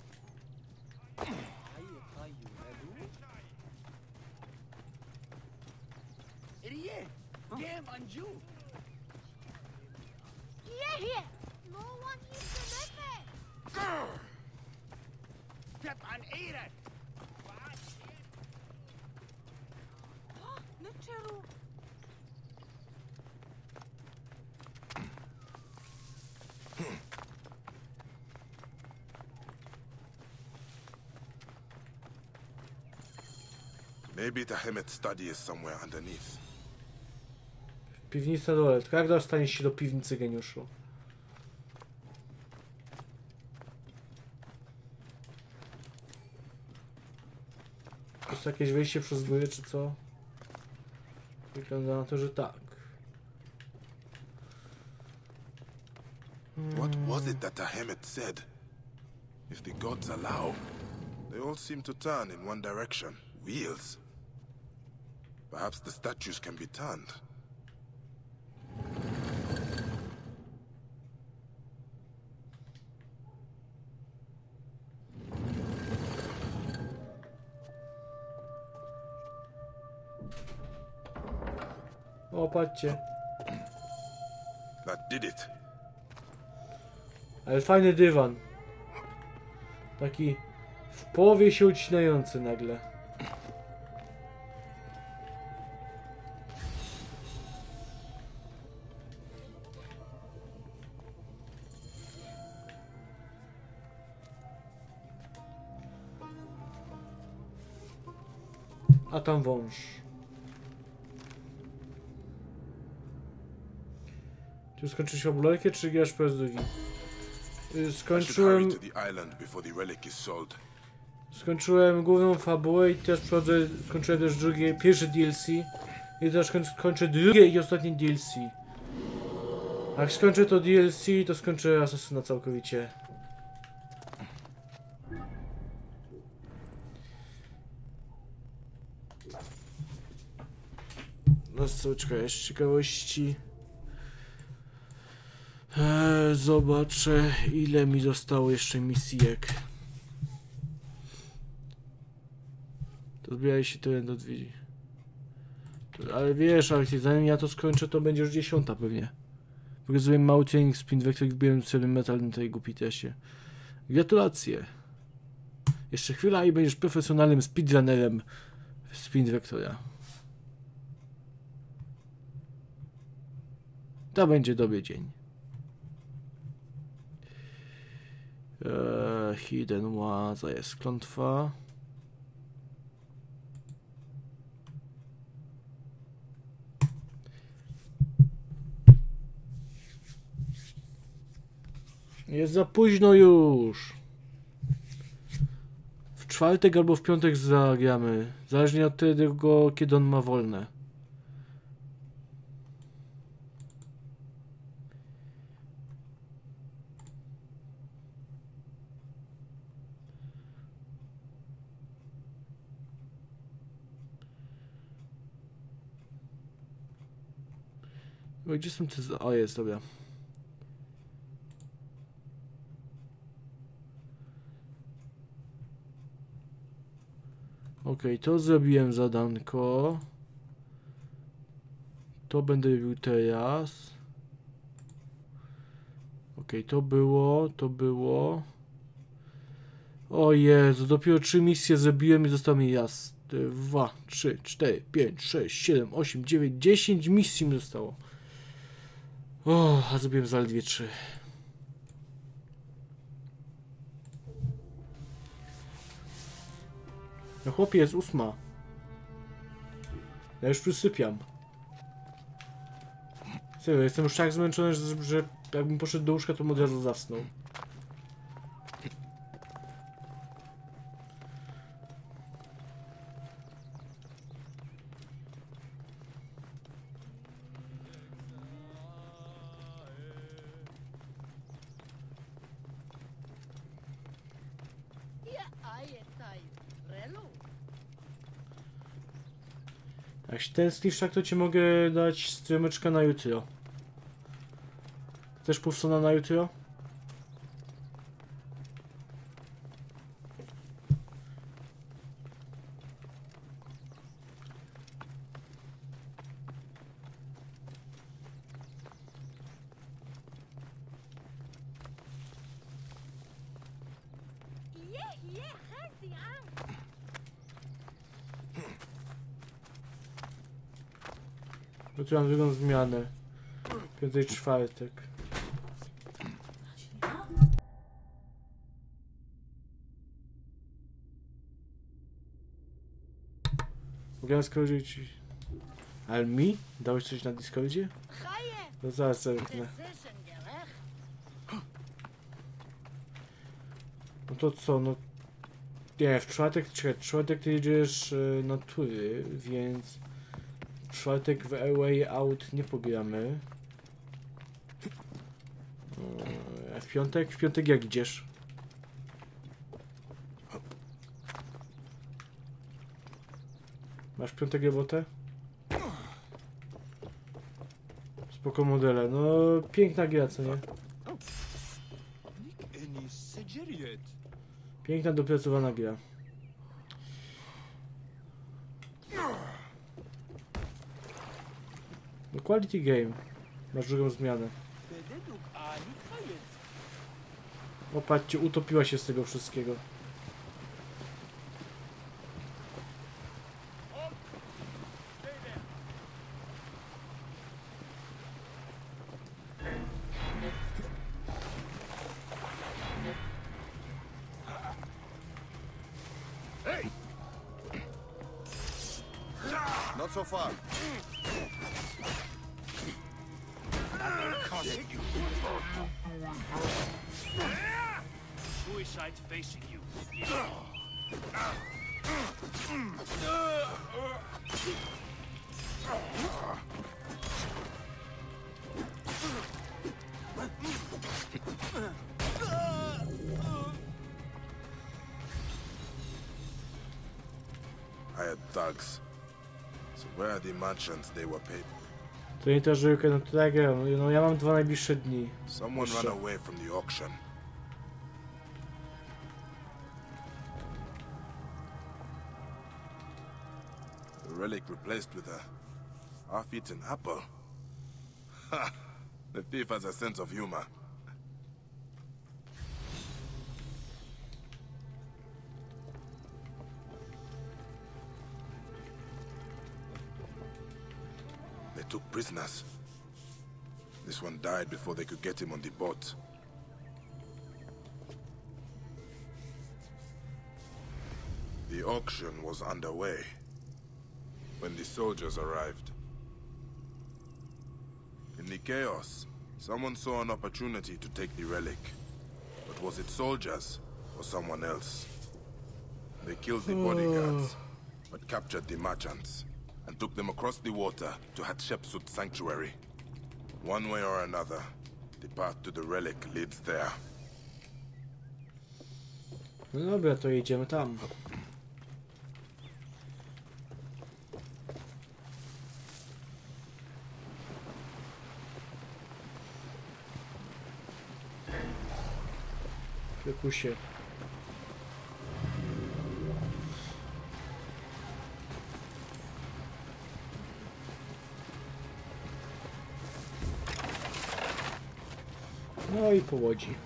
Maybe the Hemet study is somewhere underneath. Piwnica dole. Tylko jak dostaniesz się do piwnicy, geniuszu? To jest jakieś wejście przez górę, czy co? Wygląda na to, że tak. What was it that the Hemet said? If the gods allow, they all seem to turn in one direction. Wheels. Perhaps the statues can be turned. O, patrzcie. That did it. Ale fajny dywan. Taki w połowie się ucinający nagle. A tam wąż. Czy skończyłeś fabularkę, czy grasz po raz drugi? Skończyłem... Skończyłem główną fabułę i teraz przechodzę, skończyłem też drugie, pierwsze D L C. I teraz skończę drugie i ostatnie D L C. Jak skończę to D L C, to skończę Asasyna całkowicie. No co, czekaj, jeszcze ciekawości. Eee, zobaczę, ile mi zostało jeszcze misjek. To zbieraj się tyle do drzwi. Ale wiesz, Alexi, zanim ja to skończę, to będzie już dziesiąta pewnie. Pokazuję mały trening Spin Vector i wbiłem sobie metal na tej głupi tesie. Gratulacje. Jeszcze chwila i będziesz profesjonalnym speedrunnerem Spin Vectora. To będzie dobry dzień. Eee, hidden Łaza jest klątwa. Jest za późno już. W czwartek albo w piątek zagramy. Zależnie od tego, kiedy on ma wolne. Gdzie są te... O, jest, dobra. Okej, to zrobiłem zadanko. To będę robił teraz. Okej, to było, to było. O Jezu, dopiero trzy misje zrobiłem i zostało mi raz, dwa, trzy, cztery, pięć, sześć, siedem, osiem, dziewięć, dziesięć misji mi zostało. O, a zrobiłem zaledwie trzy. No chłopie, jest ósma. Ja już przysypiam. Serio, jestem już tak zmęczony, że, że jakbym poszedł do łóżka, to bym od razu zasnął. Jak się tęsknisz, tak to ci mogę dać strymeczkę na jutro. Też Puffsona na jutro? Bo tu mam drugą zmianę. Piąty i czwartek. Mogę skończyć. Ale mi? Dałeś coś na Discordzie? No zaraz zerknę. No to co, no... Nie, w czwartek, czekaj, w czwartek ty jedziesz y, na tury, więc... W czwartek w A Way Out nie pobieramy. A w piątek? W piątek jak idziesz? Masz w piątek robotę? Spoko modele. No piękna gra, co nie? Piękna, dopracowana gra. No quality game. Masz drugą zmianę. O patrzcie, utopiła się z tego wszystkiego. Not so far. Suicide facing you. I had thugs. So where are the merchants they were paid? To nie ta żyłka, no to tak, no ja mam dwa najbliższe dni. Someone ran away from the auction. The relic replaced with a half-eaten apple. Ha! The thief has a sense of humor. They took prisoners. This one died before they could get him on the boat. The auction was underway when the soldiers arrived. In the chaos, someone saw an opportunity to take the relic. But was it soldiers or someone else? They killed the bodyguards, but captured the merchants and took them across the water to Hatshepsut Sanctuary. One way or another, the path to the relic leads there. No dobra, to jedziemy tam. Wykusie. No i po łodzi.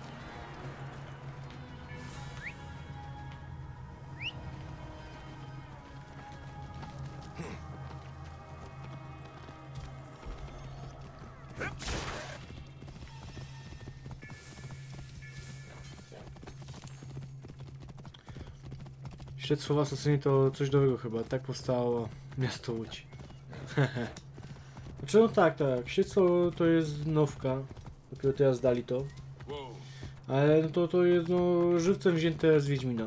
Śledztwo w Asasynie to coś nowego chyba, tak powstało miasto Łódź. Znaczy no tak, tak, śledztwo to jest nowka, dopiero teraz dali to. Ale no to, to jest no żywcem wzięte z Wiedźmina.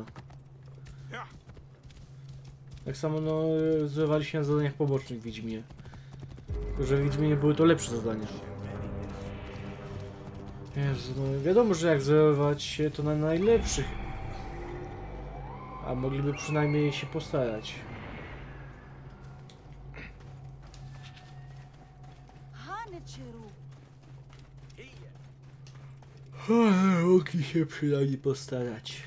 Tak samo no zrywali się na zadaniach pobocznych w Wiedźminie. Tylko że w Wiedźminie były to lepsze zadania. Jezu, no wiadomo, że jak zrywać się to na najlepszych A mogliby przynajmniej się postarać. Mogli się przynajmniej postarać.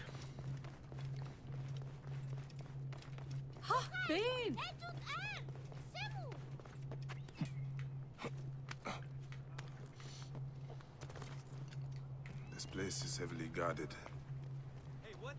This place is heavily guarded. Hey, what?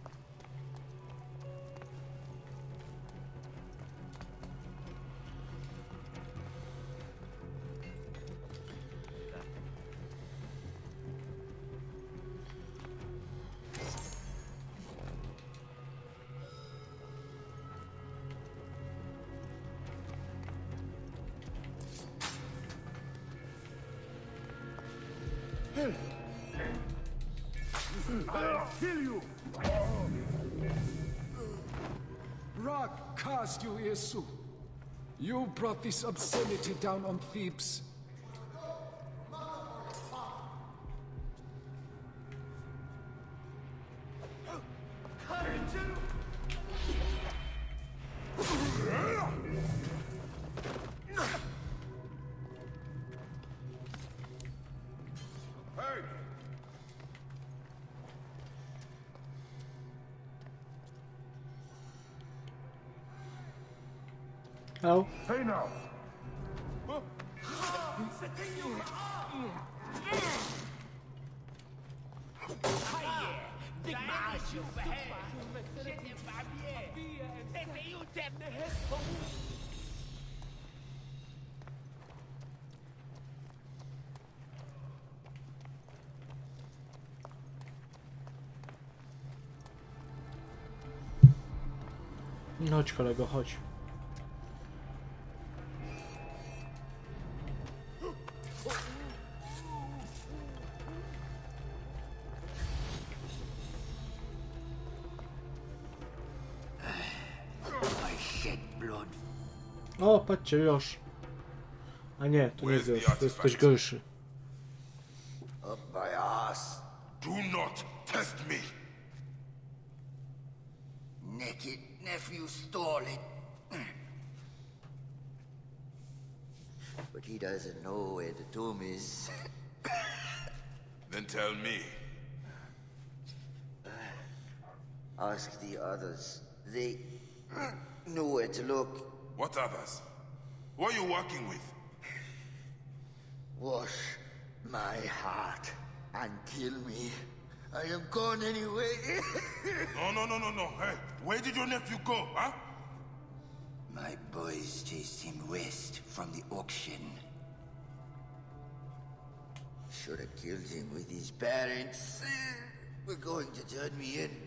I'll kill you! Rock cast you, Yesu. You brought this obscenity down on Thebes. Oh. Hey now. Chodź kolego, chodź. O, patrzcie, Josh. A nie, to nie jest Josh, to jest ktoś gorszy. Up my ass. Do not test me. Naked nephew stole it. But he doesn't know where the tomb is. Then tell me. Ask the others. They know where to look. What others? Who are you working with? Wash my heart and kill me. I am gone anyway. No, no, no, no, no. Hey, where did your nephew go, huh? My boys chased him west from the auction. Should have killed him with his parents. We're going to turn me in.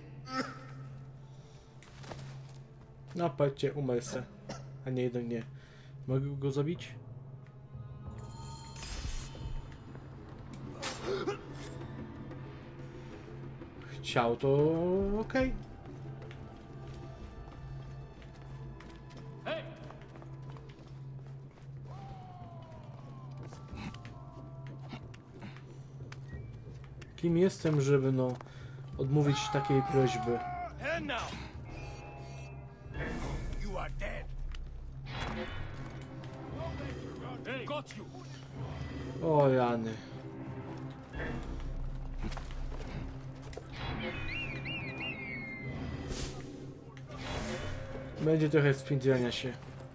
No patrzcie, umarł se. A nie, jeden nie. Mogę go zabić? Chciał, to okej. Hey! Kim jestem, żeby no odmówić takiej prośby? And now. You are dead. Hey, got you. O rany. Będzie trochę spędzania się.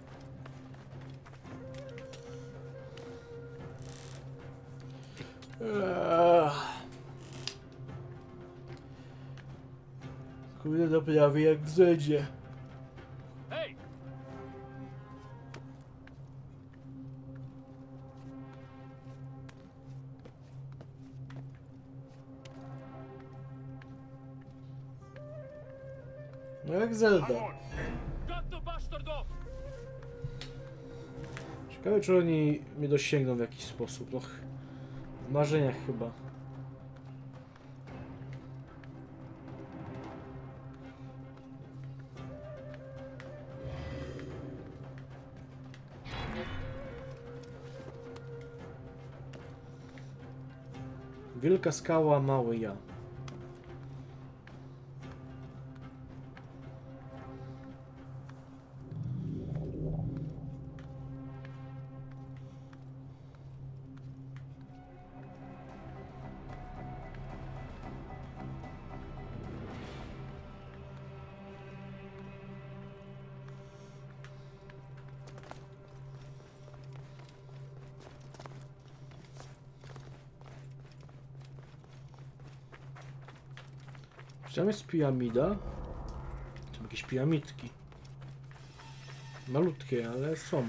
Kurde, to prawie jak w Zedzie. Hey! No jak Zelda. Got the bastard off! Ciekawe, czy oni mnie dosięgną w jakiś sposób. No, w marzeniach chyba. Wielka skała, mały ja. Czy tam jest piramida? Są jakieś piramidki. Malutkie, ale są.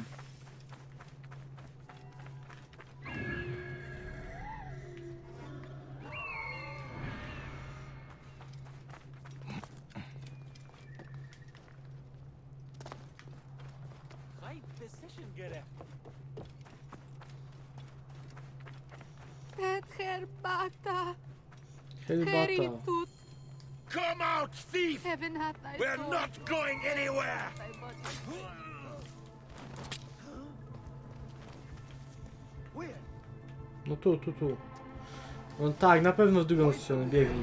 Herbata. Herbata. Come out, thief! We're not going anywhere! No tu, tu, tu. No tak, na pewno w drugą stronę biegli.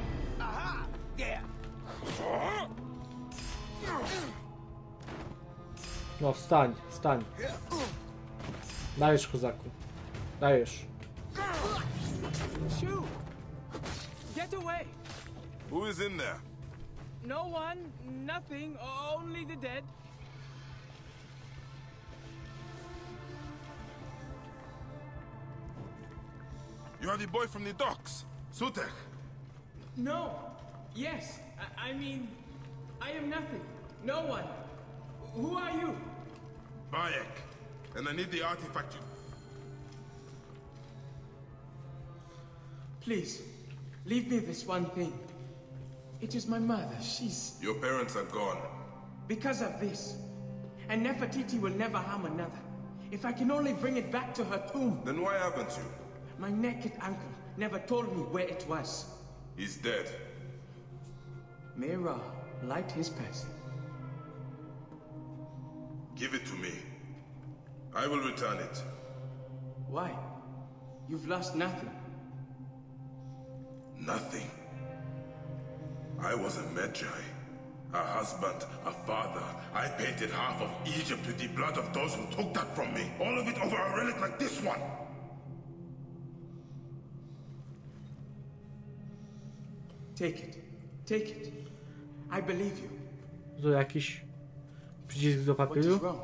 No, stań, stań. Dajesz, kozaku. Dajesz. Shoot! Get away! Who is in there? No one, nothing, only the dead. You are the boy from the docks, Sutek. No. Yes. I, I mean, I am nothing. No one. Who are you? Bayek. And I need the artifact you... Please, leave me this one thing. It is my mother. She's... Your parents are gone. Because of this. And Nefertiti will never harm another. If I can only bring it back to her tomb. Then why haven't you? My naked uncle never told me where it was. He's dead. May Ra light his path. Give it to me. I will return it. Why? You've lost nothing. Nothing. I was a Magi. A husband, a father. I painted half of Egypt with the blood of those who took that from me. All of it over a relic like this one. Take it. Take it. I believe you. To jakiś przycisk do What papieru? is wrong?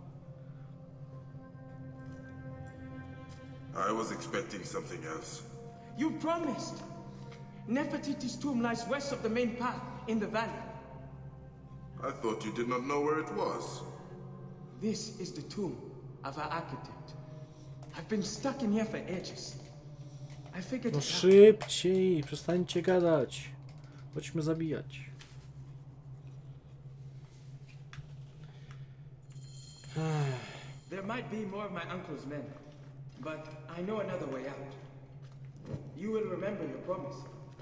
I was expecting something else. You promised. Nefertiti's tomb lies west of the main path in the valley. I thought you did not know where it was. This is the tomb of our architect. I've been stuck in here for ages. I figured No it out. szybciej, przestańcie gadać. Chodźmy zabijać. There might be more of my uncle's men, but I know another way out. You will remember your promise.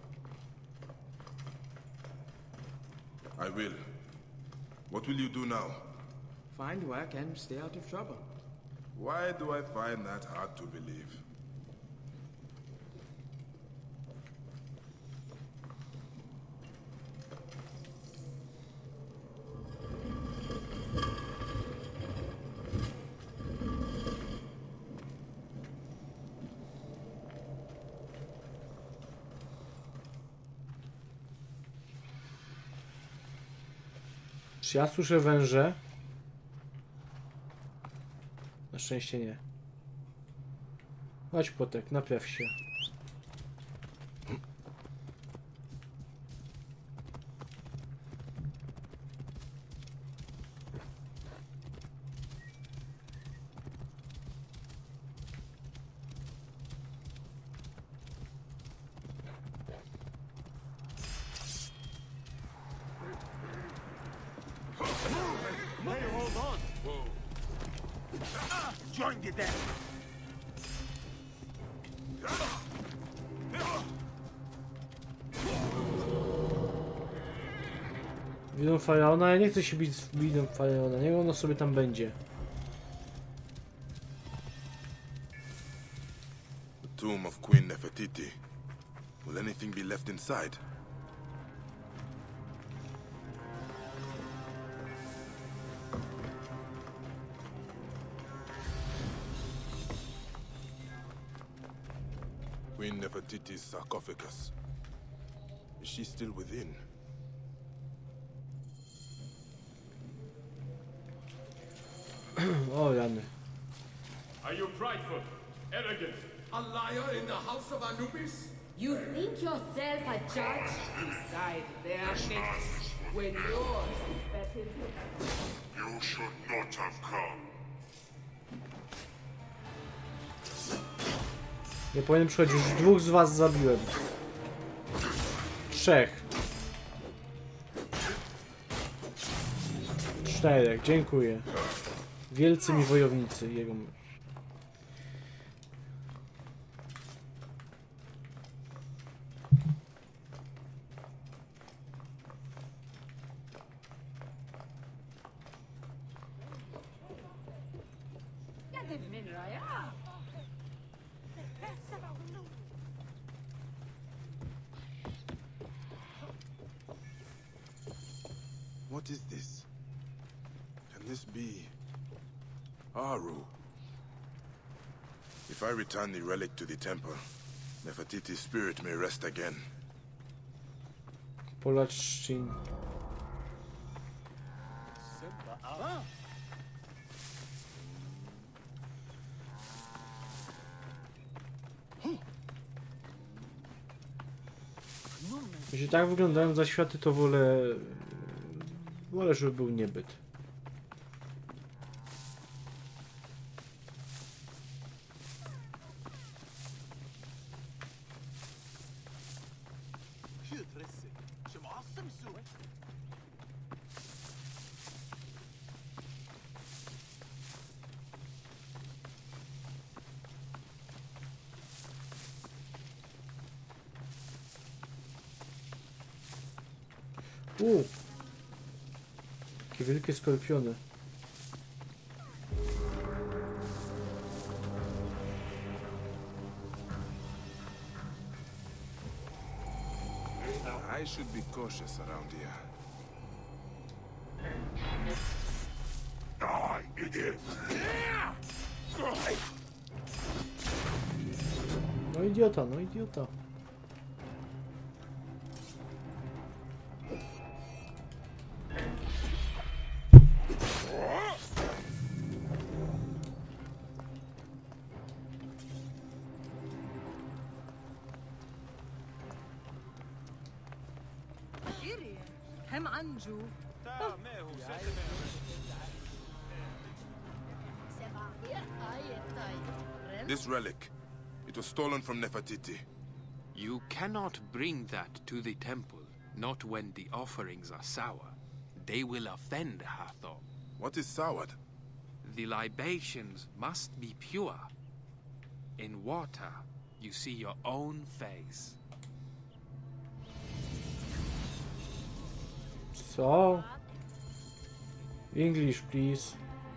I will. What will you do now? Find work and stay out of trouble. Why do I find that hard to believe? Czy ja słyszę węże? Na szczęście nie. Chodź, Płotek, napraw się. Join you there. Widzą faraona? Ja nie chcę się bić z widzą faraona. Niech ono sobie tam będzie. The tomb of Queen Nefertiti. Will anything be left inside? Queen Nefertiti's sarcophagus. Is she still within? O, rany. Are you prideful, arrogant, A liar in the house of Anubis? You think yourself a judge? Decide their fates when yours is better. You should not have come. Nie powinien przychodzić. Już dwóch z was zabiłem. Trzech. Czterech. Dziękuję. Wielcy mi wojownicy. Jego... What is this? Can this be Aru? If I return the relic to the temple, Nefertiti's spirit may rest again. Polaczcin. Jeśli tak wyglądają zaświaty, to wolę... Wolę, żeby był niebyt. U. Takie wielkie skorpiony. I should be cautious around here. Die, idiot! No idiota, no idiota. This relic, it was stolen from Nefertiti. You cannot bring that to the temple, not when the offerings are sour. They will offend Hathor. What is soured? The libations must be pure. In water, you see your own face. So, English, please.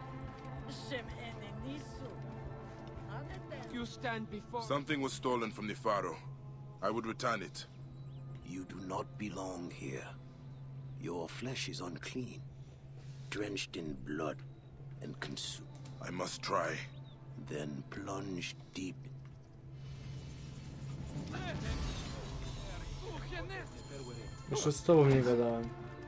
You stand before... Something was stolen from the Pharaoh. I would return it. You do not belong here. Your flesh is unclean, drenched in blood and consumed. I must try. Then plunge deep. Jeszcze z tobą nie gadałem.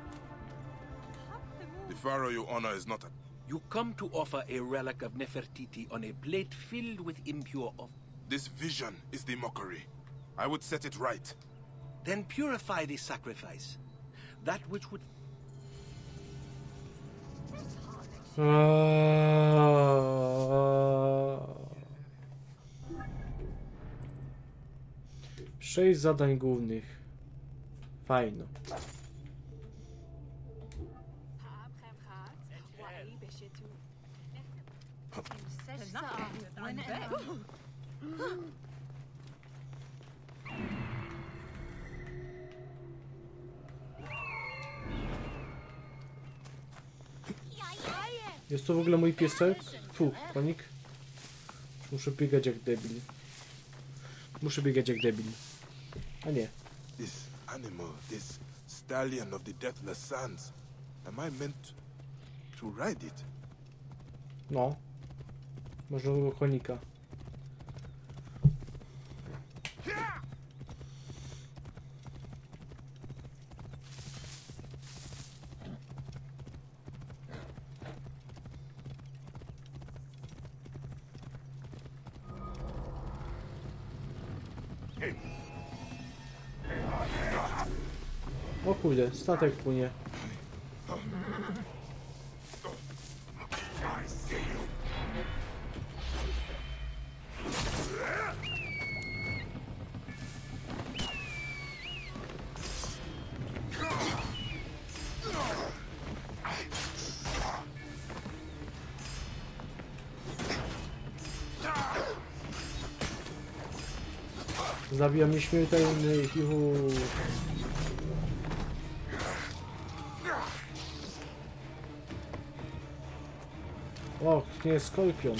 The Pharaoh you honor is not a... You come to offer a relic of Nefertiti on a plate filled with impure of... This vision is the mockery. I would set it right. Then purify the sacrifice. That which would... Sześć zadań głównych. Fajno. Jest to w ogóle mój piesek? Tu, konik. Muszę biegać jak debil. Muszę biegać jak debil. A nie. This animal, this stallion of the Deathless Sands. Am I meant to ride it? No. Można było konika. O kurde, statek płynie. Zabijam nieśmiertelnych, juhu. O, nie jest skorpion.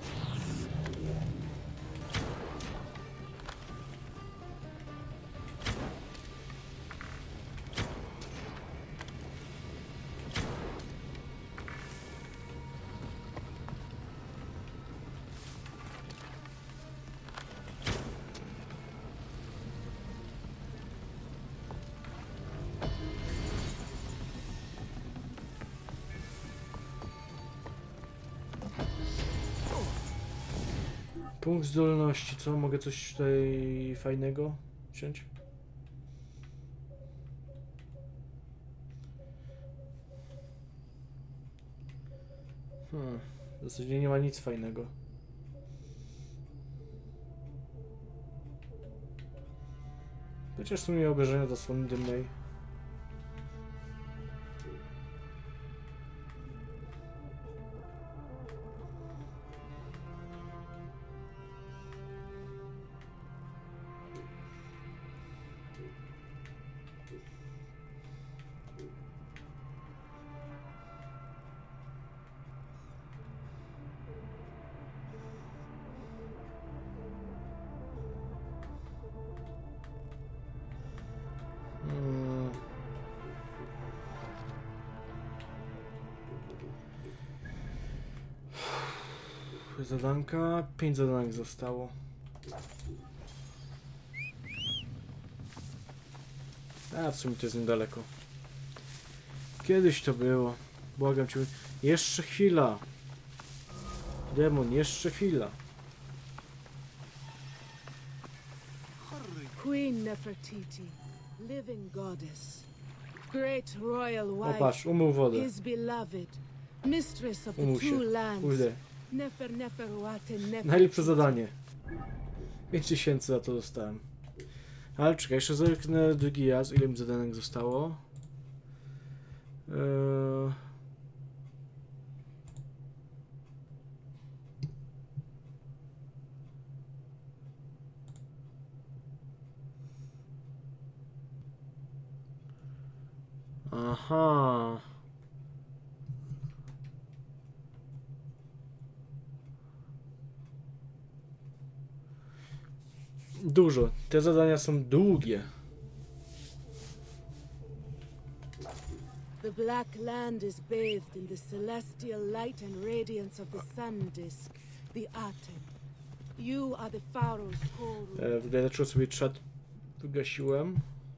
Punkt zdolności, co? Mogę coś tutaj fajnego wziąć? Hmm, w zasadzie nie ma nic fajnego. Chociaż w sumie obrażenia zasłony dymnej. Zadanka, pięć zadanek zostało. A w sumie to jest niedaleko. Kiedyś to było. Błagam cię. Jeszcze chwila. Demon, jeszcze chwila. Queen Nefertiti, living goddess, great royal O wife, patrz, umył wodę. his beloved, mistress of the Umył się. two lands. Kurde. Nefer Neferuate Nefer. Najlepsze zadanie. pięć tysięcy za to dostałem. Ale czekaj, jeszcze zerknę drugi raz, ile mi zadanek zostało. Eee... Aha. Dużo. Te zadania są długie. The Black Land is bathed in the celestial light and radiance of the sun disk, the Aten. You are the Pharaoh's core. E, Wyglądaczyło sobie czat. Wygasiłem.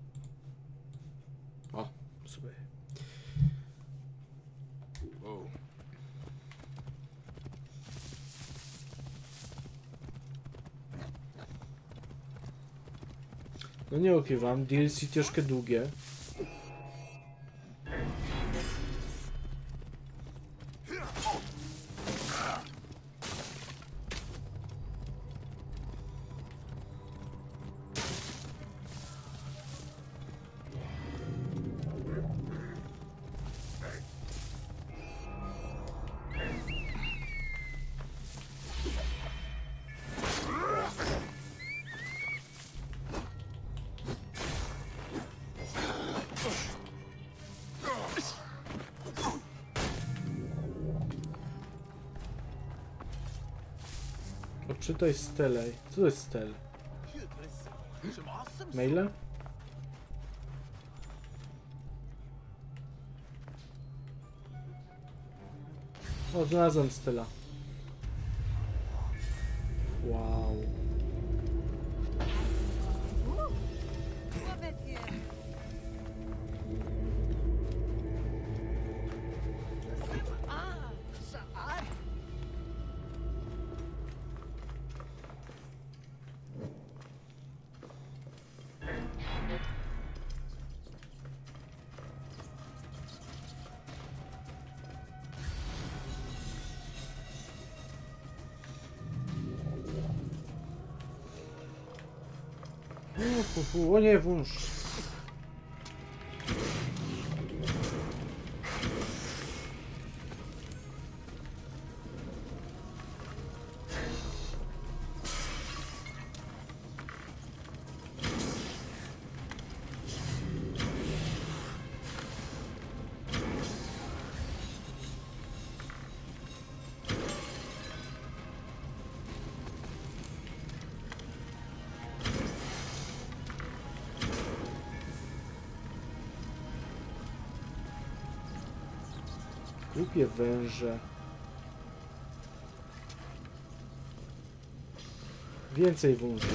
O, sobie. No nie ukrywam, D L C troszkę długie. Odczytaj Stelę. Co to jest Stel? Maile? O, znalazłem Stela. Wow. Uf, uf, uf. O nie, wąż. Głupie węże. Więcej węży.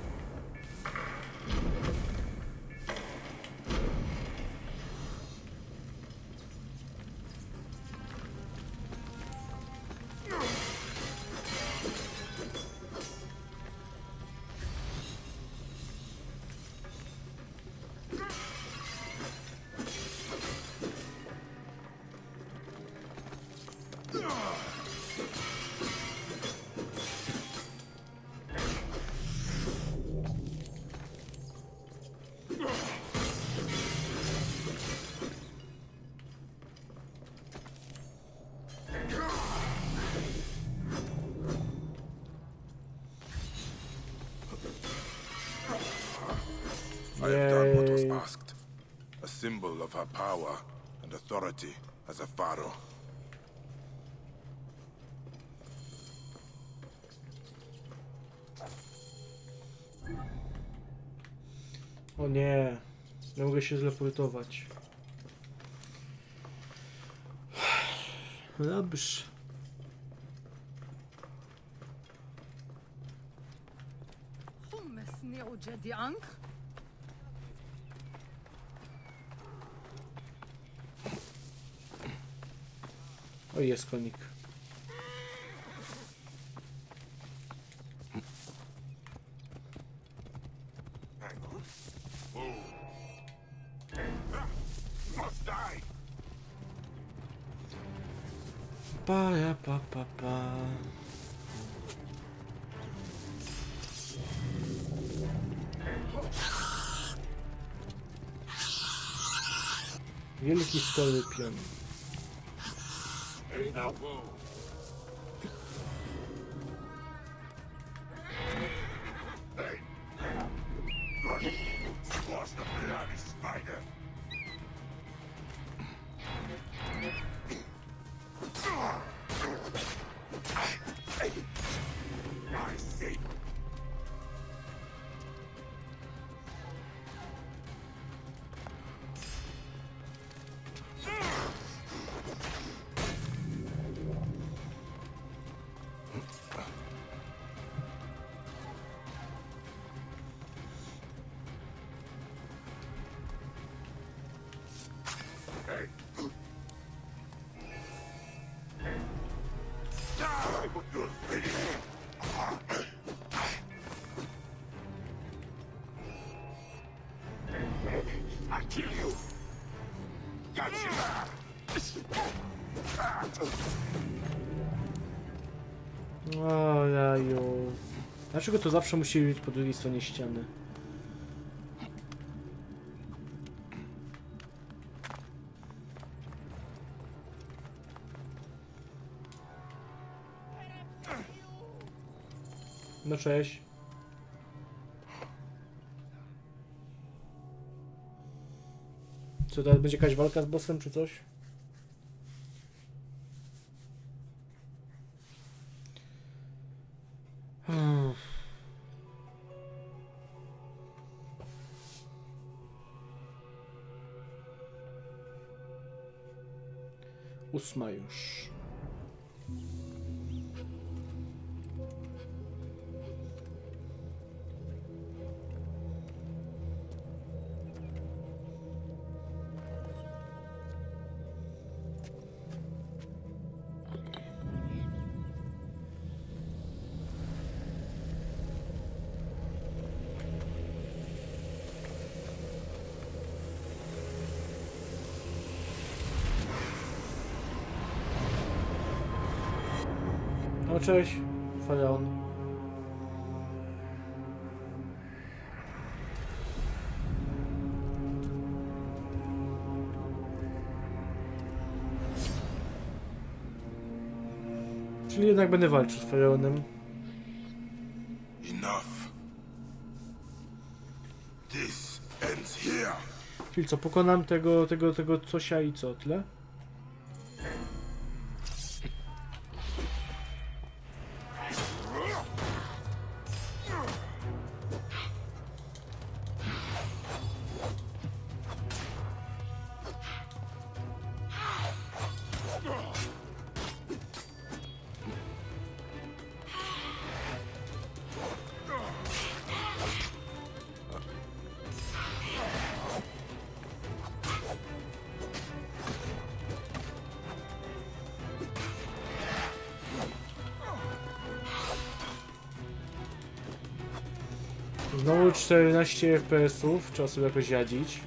I have done what was asked. A symbol of her power and authority as a pharaoh. O nie, nie mogę się zleportować. Dobrze. O, jest konik. Pa, ja, pa, pa, pa. Wielki skorpion. O jaju. Dlaczego to zawsze musi być po drugiej stronie ściany? No cześć. Co, teraz będzie jakaś walka z bossem czy coś? Hmm. Ósma już. No cześć, Faraon. Czyli jednak będę walczył z Faraonem. Enough. This ends here. Czyli co, pokonam tego, tego, tego cosia i co, tyle? Znowu czternaście F P S ów, trzeba sobie jakoś jadzić.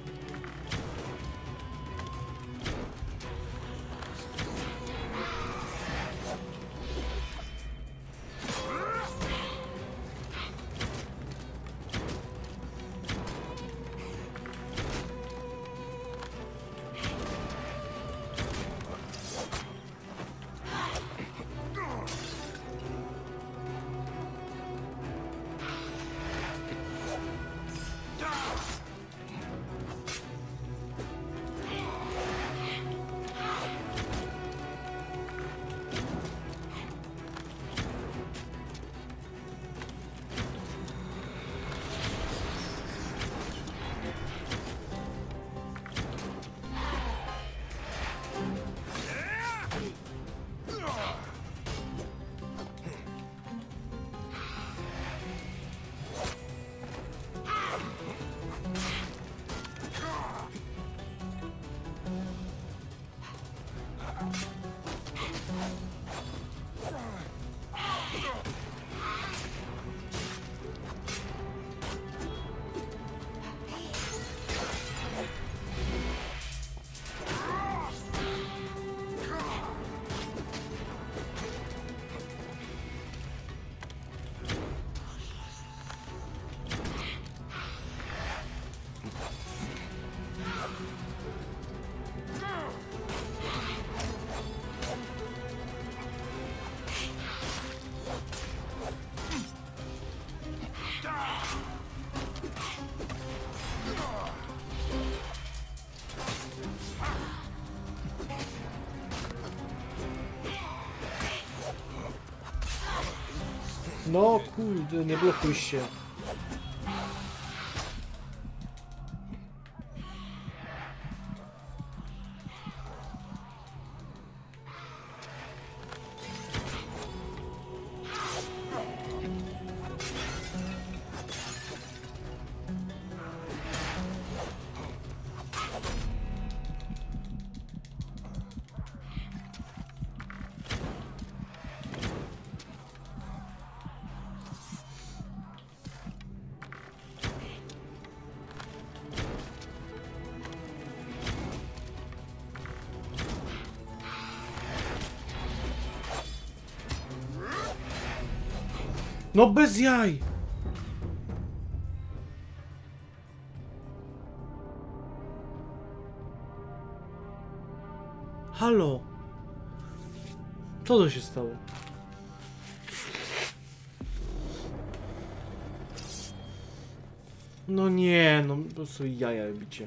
No kurde, nie blokuj się. No bez jaj! Halo? Co to się stało? No nie, no po prostu jaja bicie.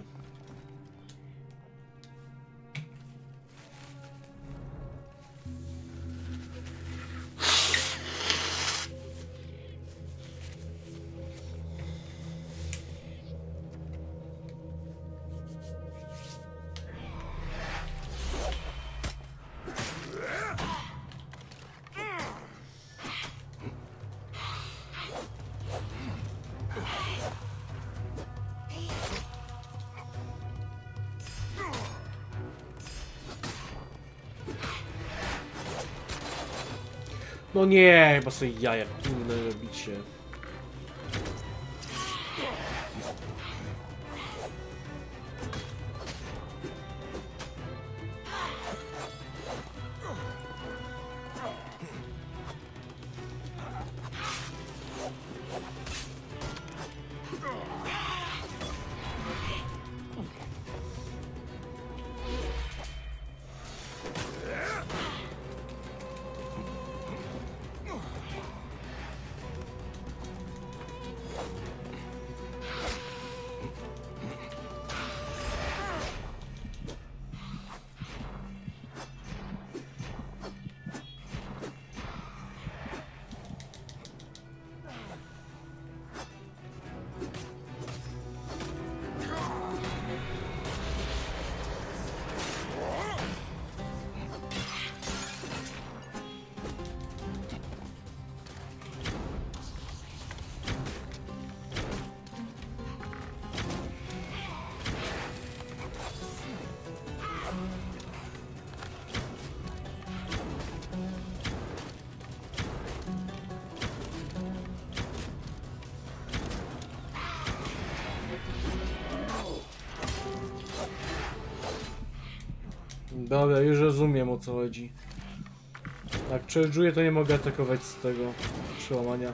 No nie, chyba sobie jaja inne robicie. Dobra, już rozumiem, o co chodzi. Jak charge'uję, to nie mogę atakować z tego przełamania.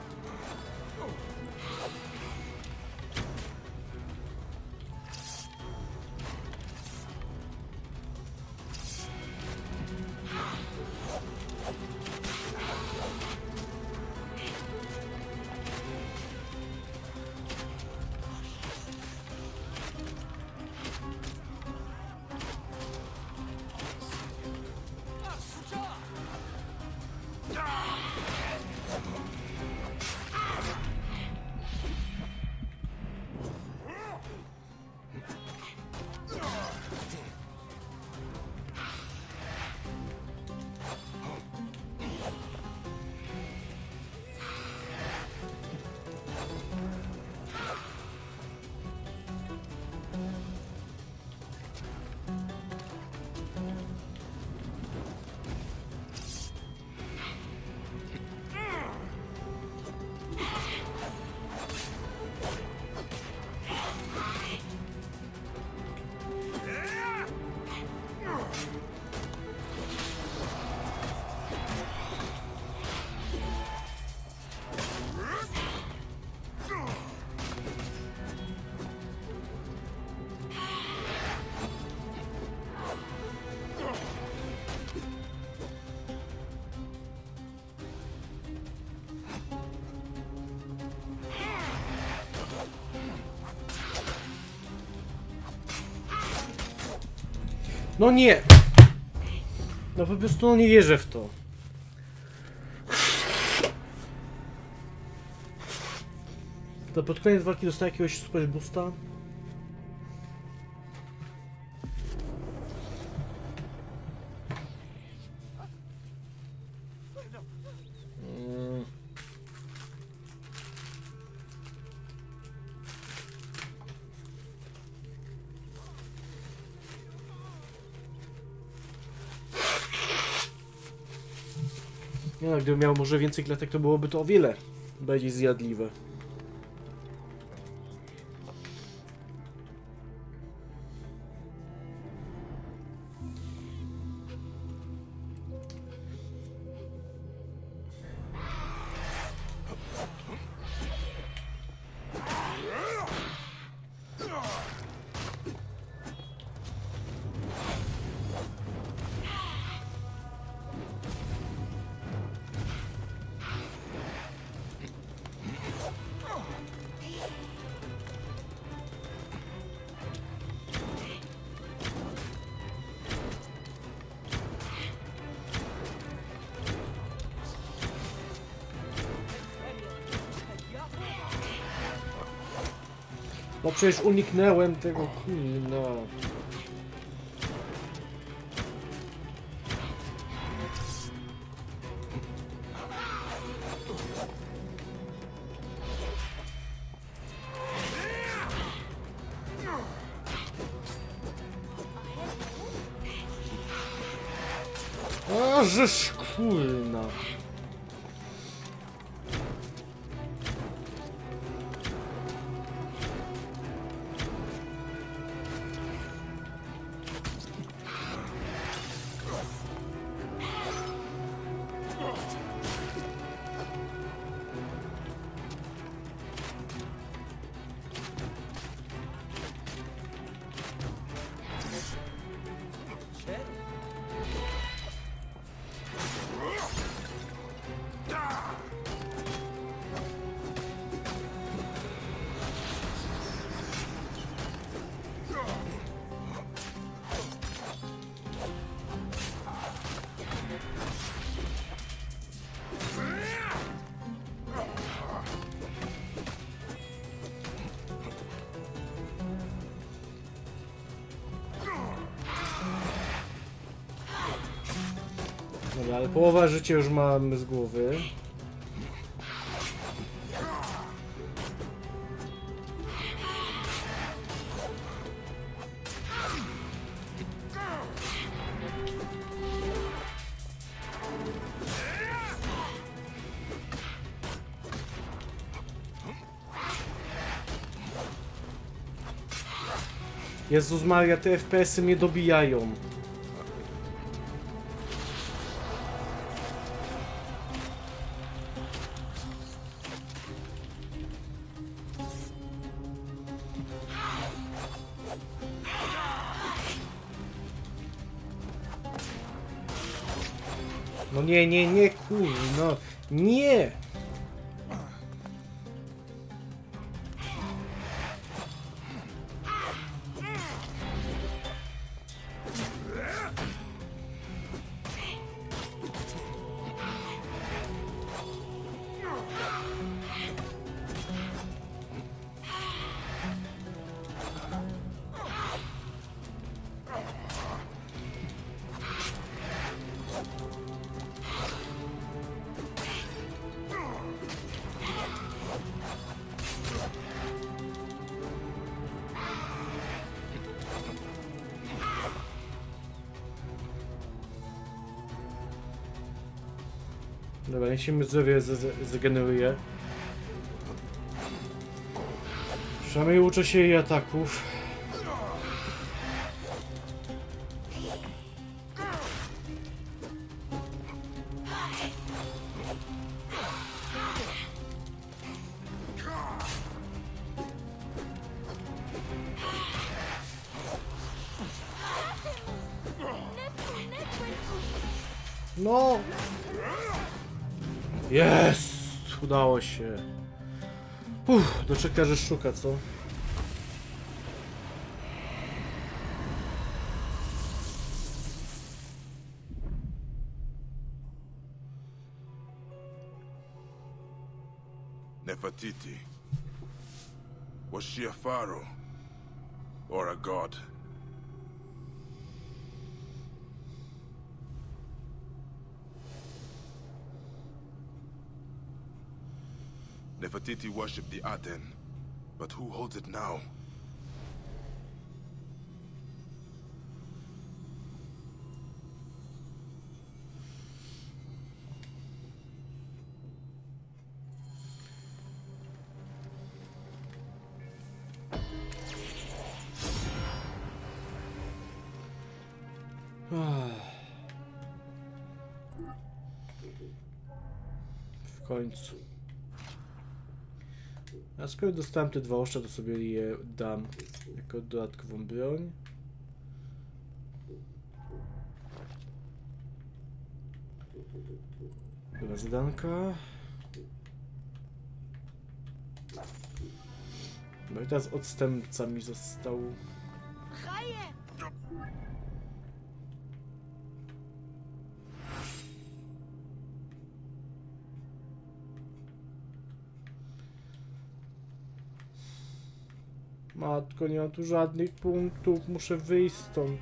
No nie! No po prostu no nie wierzę w to. To pod koniec walki dostaje jakiegoś super boosta. Nie no, gdybym miał może więcej klatek, to byłoby to o wiele bardziej zjadliwe. No przecież uniknęłem tego, no. A żeż kurna. Dobra, ale połowa życia już mamy z głowy. Jezus Maria, te F P S-y mnie dobijają. No nie, nie, nie, kur... no... Nie! Dobra, niech się mi zdrowie zregeneruje. Przynajmniej uczę się jej ataków. No! Jest! Udało się. Uff, doczeka, że szuka, co? Nefertiti. Was she a pharaoh? Or a god? Nefertiti worshipped the Aten, but who holds it now? W końcu. A skoro dostałem te dwa ostrza, to sobie je dam jako dodatkową broń. Dobra, zadanka. No i teraz odstępca mi został. Matko, nie ma tu żadnych punktów, muszę wyjść stąd.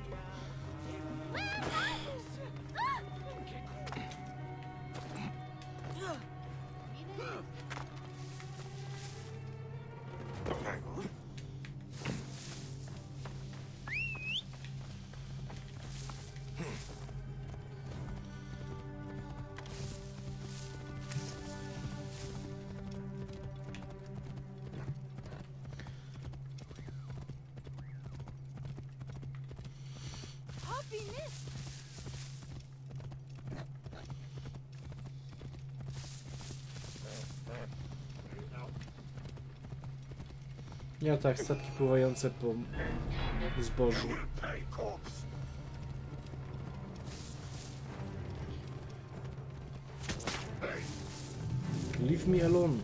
Nie tak, statki pływające po zbożu. Leave me alone.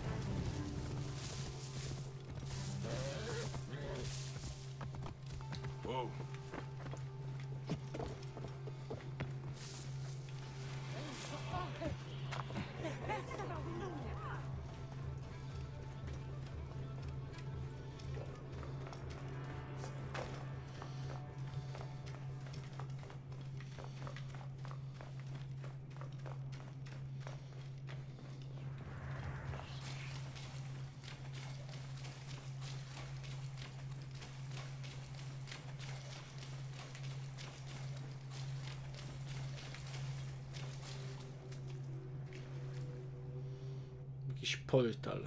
Jakiś portal.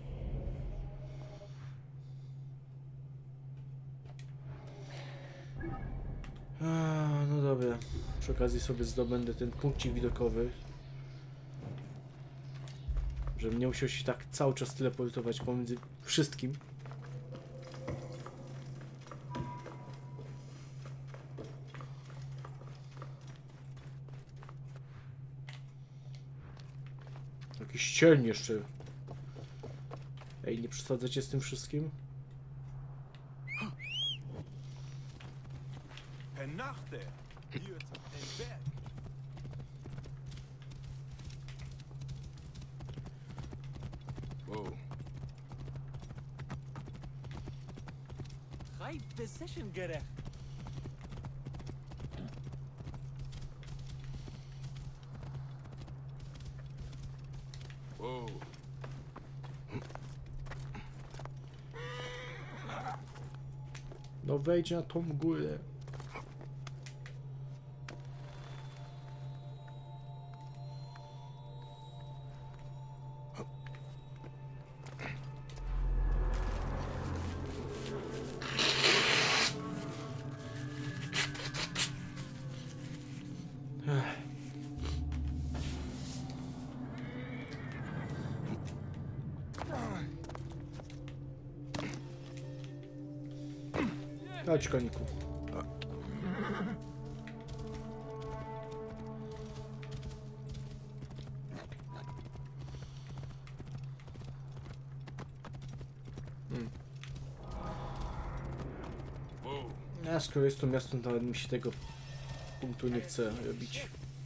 A, no dobra. Przy okazji sobie zdobędę ten punkcik widokowy. Żebym nie musiał się tak cały czas teleportować pomiędzy wszystkim. jakiś cień jeszcze. Ej, nie przesadzacie z tym wszystkim? Whoa. No wejdź na tą górę. Chodź, koniku. Hmm. A skoro jest to miasto, to nawet mi się tego punktu nie chce robić.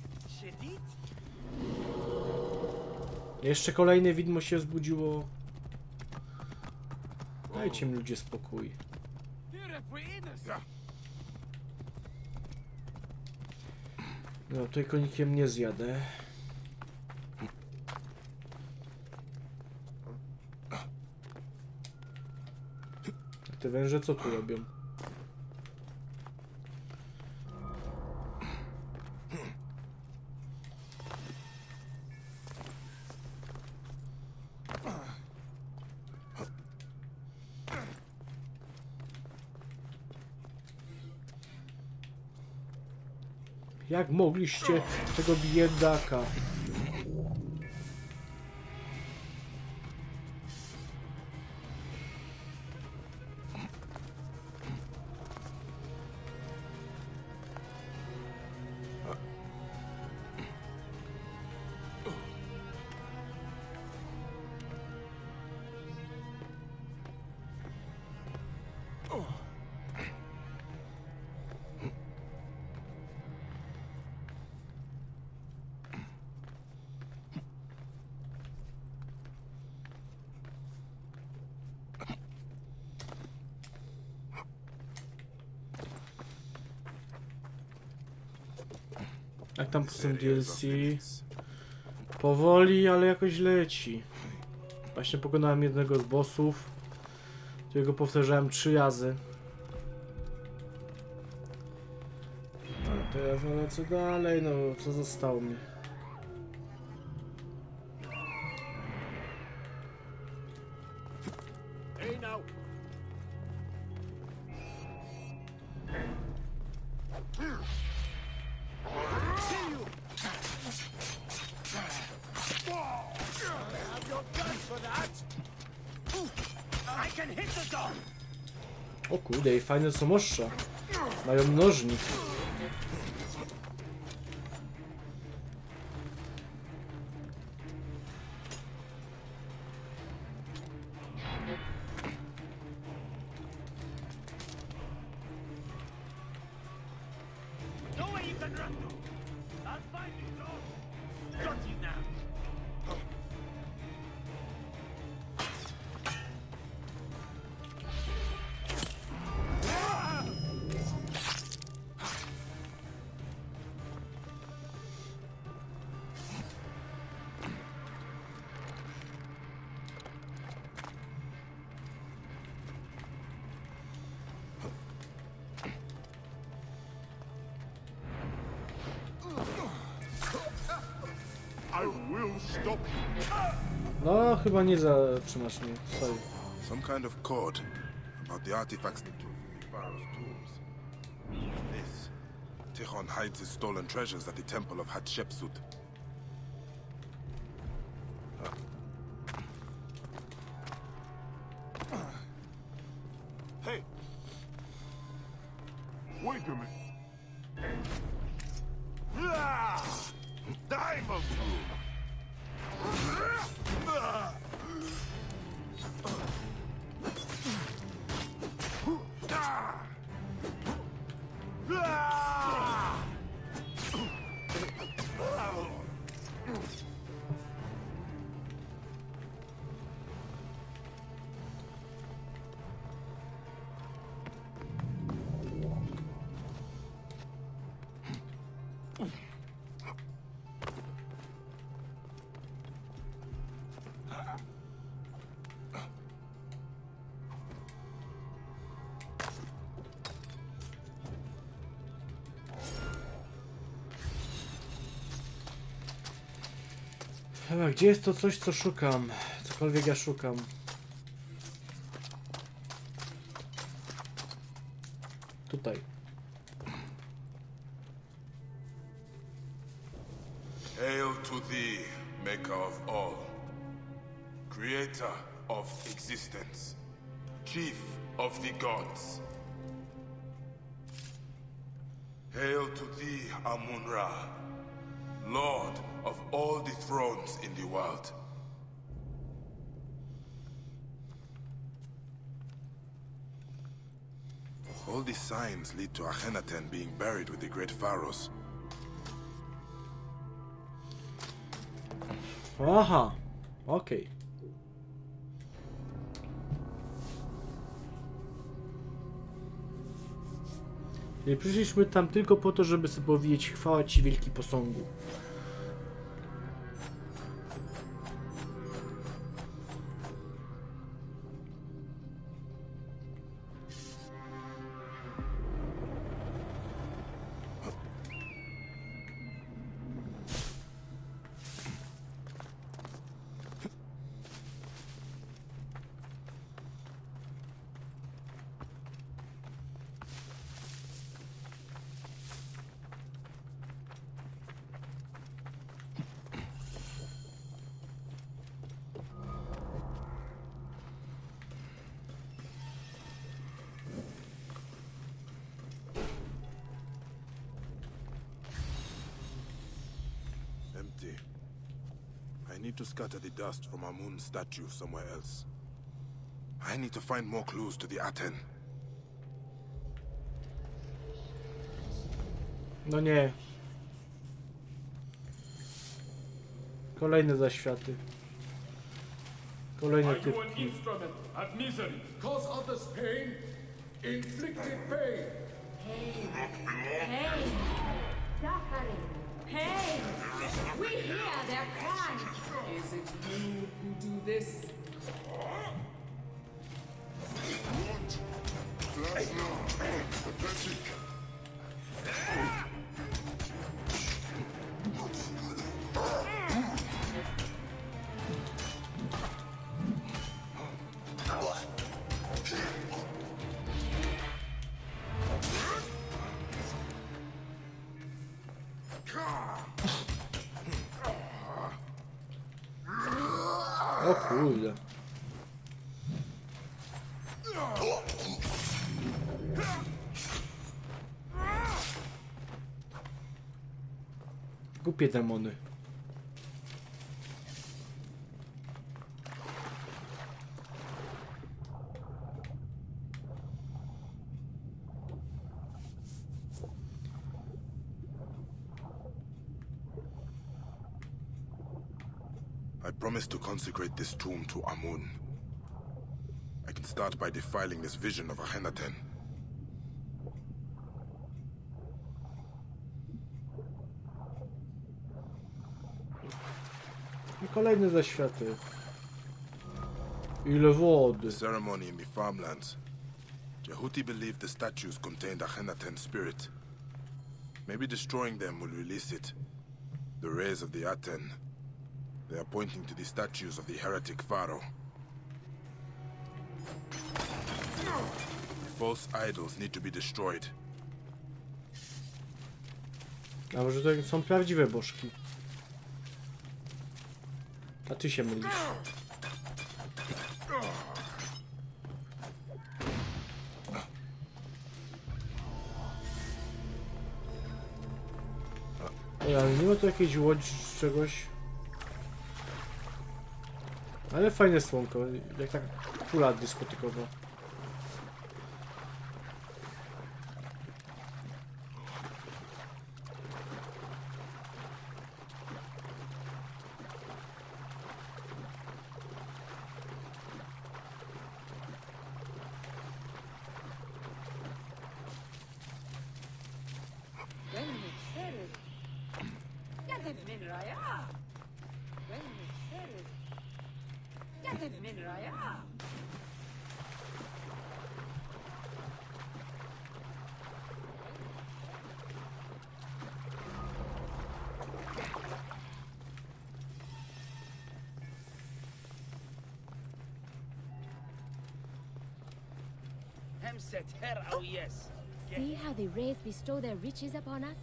Jeszcze kolejne widmo się zbudziło. Dajcie mi ludzie spokój. No, tutaj konikiem nie zjadę. A te węże co tu robią? Jak mogliście tego biedaka? Jak tam z tym D L C? Powoli, ale jakoś leci. Właśnie pokonałem jednego z bossów, którego powtarzałem trzy razy. A teraz no lecę dalej, no co zostało mi? O kurde, i fajne są ostrza. Mają mnożnik. No, chyba nie zatrzymasz mnie. Sorry. Some kind of code about the artifacts that took from the Pharaoh's tombs. This. Tikhon hides his stolen treasures at the temple of Hatshepsut. Hey! Wait a minute. Ah! Diamond! Dobra, gdzie jest to coś, co szukam? Cokolwiek ja szukam. Tutaj. Hail to thee, maker of all, creator of existence, chief of the gods. Hail to thee, Amun-Ra, lord of all the thrones in the world. All these signs lead to Akhenaten being buried with the great pharaohs. Aha, okej. Okay. I przyszliśmy tam tylko po to, żeby sobie powiedzieć chwała Ci, wielki posągu. I need to scatter the dust from Amun's statue somewhere else. I need to find more clues to the Aten. No nie. Kolejne zaświaty. Kolejne Are you an typki. instrument of misery? Cause others pain? Inflicted pain. Pain. Pain. Suffering. Pain. We hear their cries. Is it you who do this? O kurde. Głupie demony. I promise to consecrate this tomb to Amun. I can start by defiling this vision of Akhenaten. I kolejne zaświaty. Ile wody. The ceremony in the farmlands. Jehuti believed the statues contained Akhenaten's spirit. Maybe destroying them will release it. The rays of the Aten. They are pointing to the statues of the heretic pharaoh. The false idols need to be destroyed. A może to są prawdziwe bożki? A ty się mylisz. Ej, ale nie ma tu jakiejś łodzi z czegoś? Ale fajne słonko, jak taka kula dyskotykowa. See how the rays bestow their riches upon us?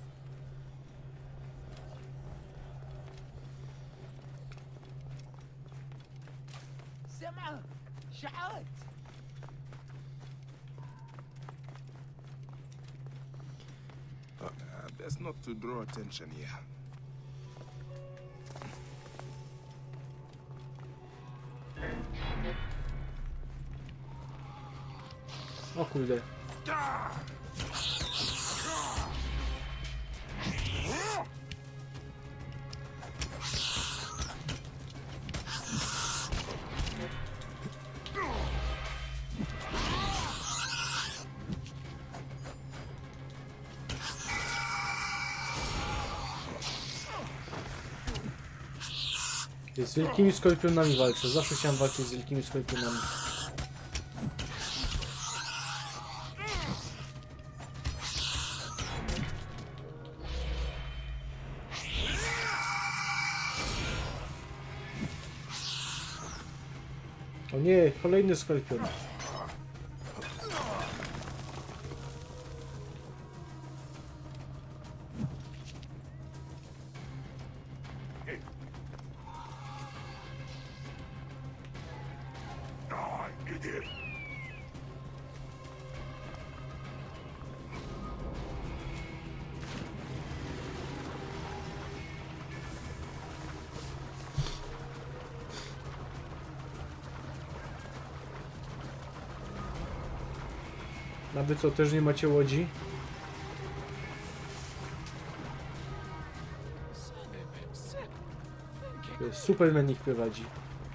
Uh, best not to draw attention here. O kurde. Z wielkimi skorpionami walczę. Zawsze chciałem walczyć z wielkimi skorpionami. O nie, kolejny skorpion. A wy co, też nie macie łodzi? Superman ich prowadzi.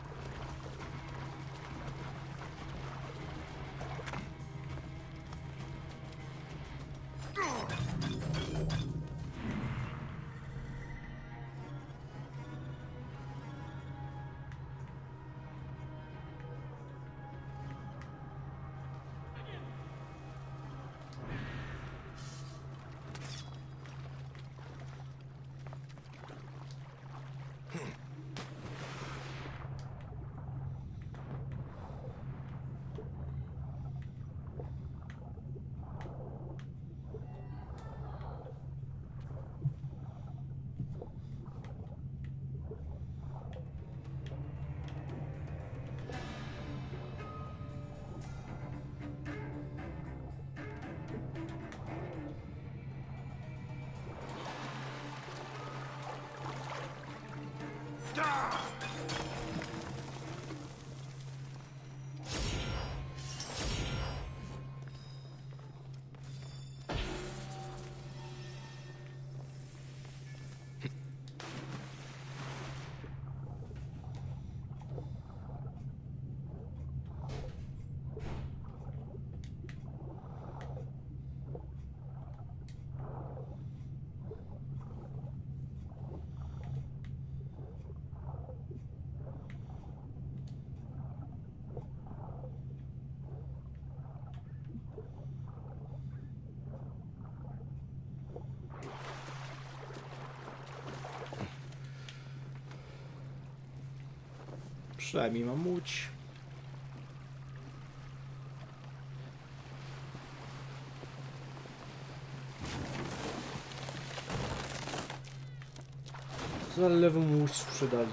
Przynajmniej mam łódź. Za lewą łódź sprzedali.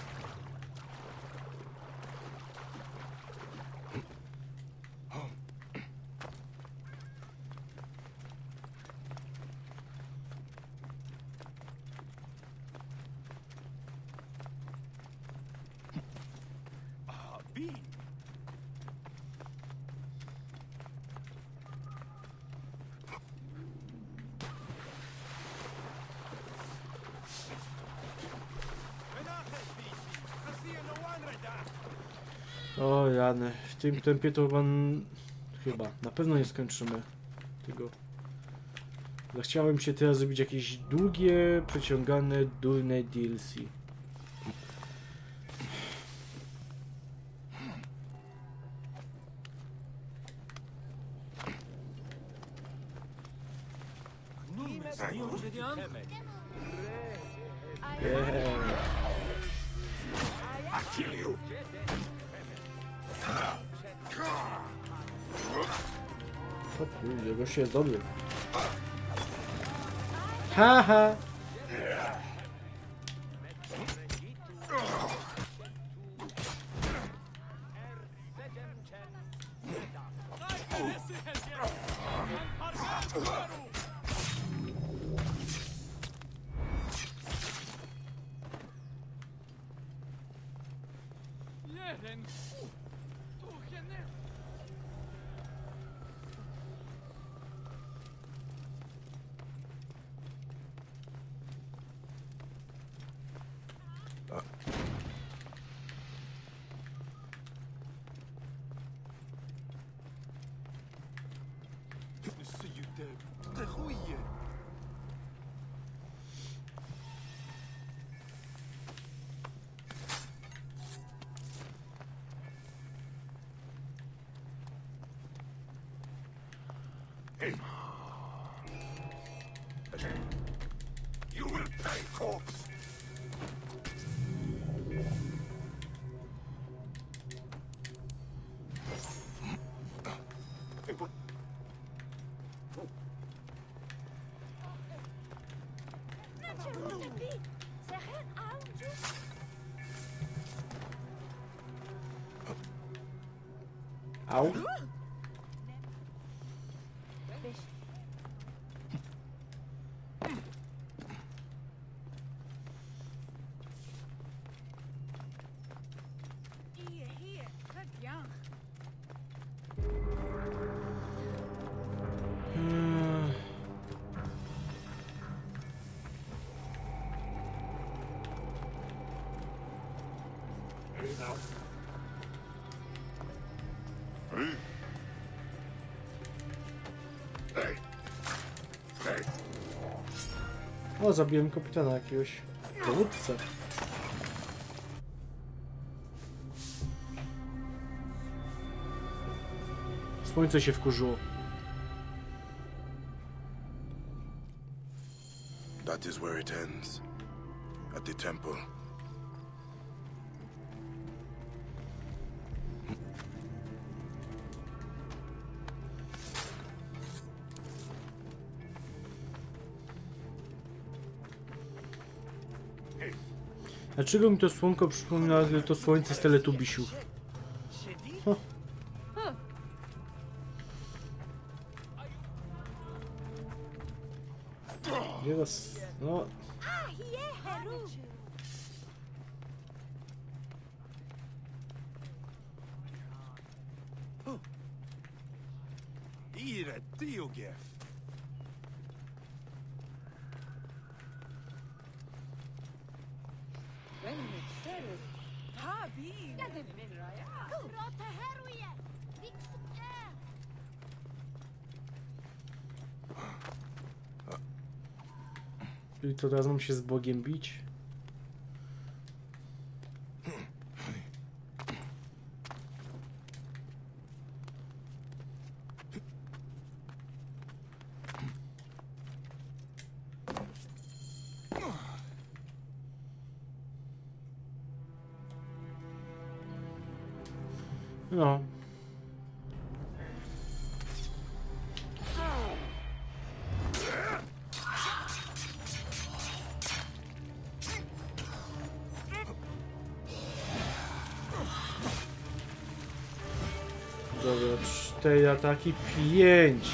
O Jany, w tym tempie to chyba, chyba, na pewno nie skończymy tego. Chciałem się teraz zrobić jakieś długie, przeciągane, durne D L C. Yeah. I kill you. O kurde, gość jest dobry. Haha! You will pay, corpse. Au. O, zabiłem kapitana jakiegoś dowódcę. Słońce się wkurzyło. That is where it ends. At the temple. Dlaczego mi to słonko przypomina to słońce z Teletubisiów? Huh. Teraz, no... Ire Diogef. Czyli to teraz mam się z Bogiem bić? No. Dobra, cztery ataki, pięć.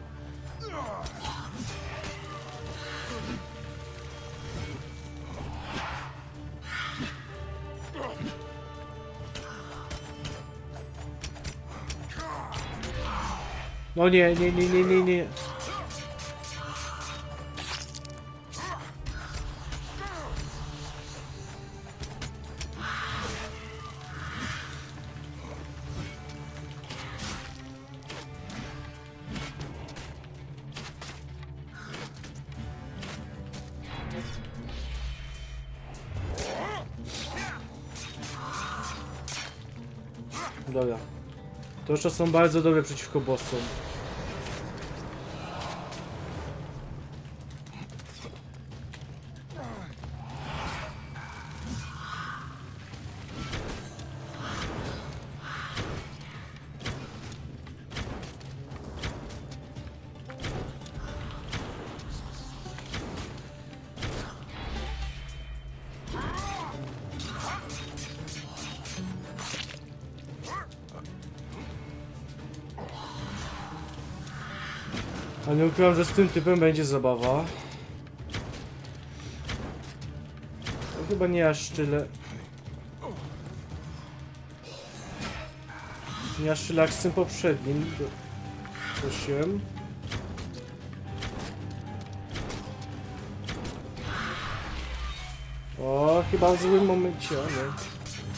No nie, nie, nie, nie, nie, nie. Dobra. To jeszcze są bardzo dobre przeciwko bossom. Ale nie ukrywam, że z tym typem będzie zabawa. To chyba nie aż tyle... Nie aż tyle jak z tym poprzednim. Prosiłem. O, chyba w złym momencie, ale...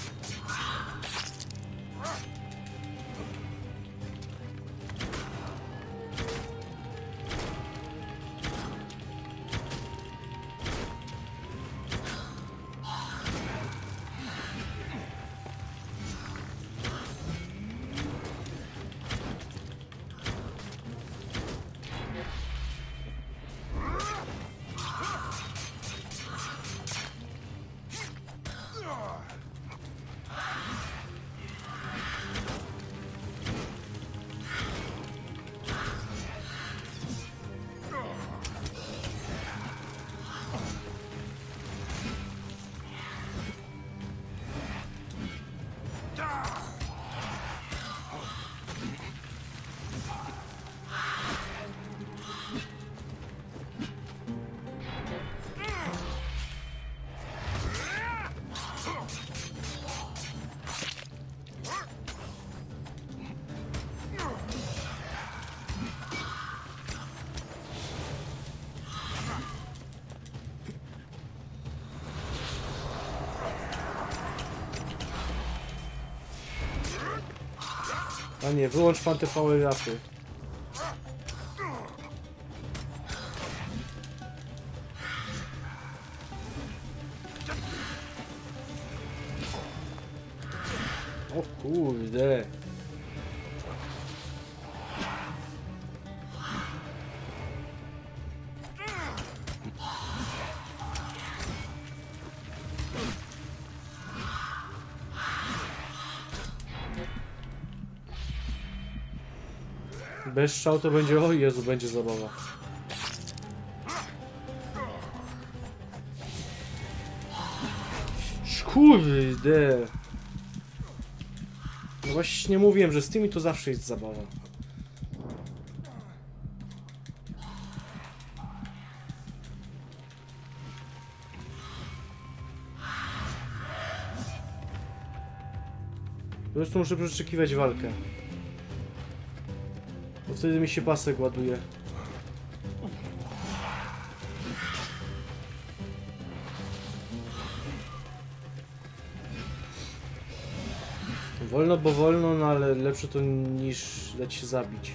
A nie, wyłącz pan te power upy. O kurde. Bez strzał to będzie, o Jezu, będzie zabawa. Kurde. No właśnie mówiłem, że z tymi to zawsze jest zabawa. Po prostu muszę przeczekiwać walkę. Bo wtedy mi się pasek ładuje. Wolno, bo wolno, no ale lepsze to niż dać się zabić.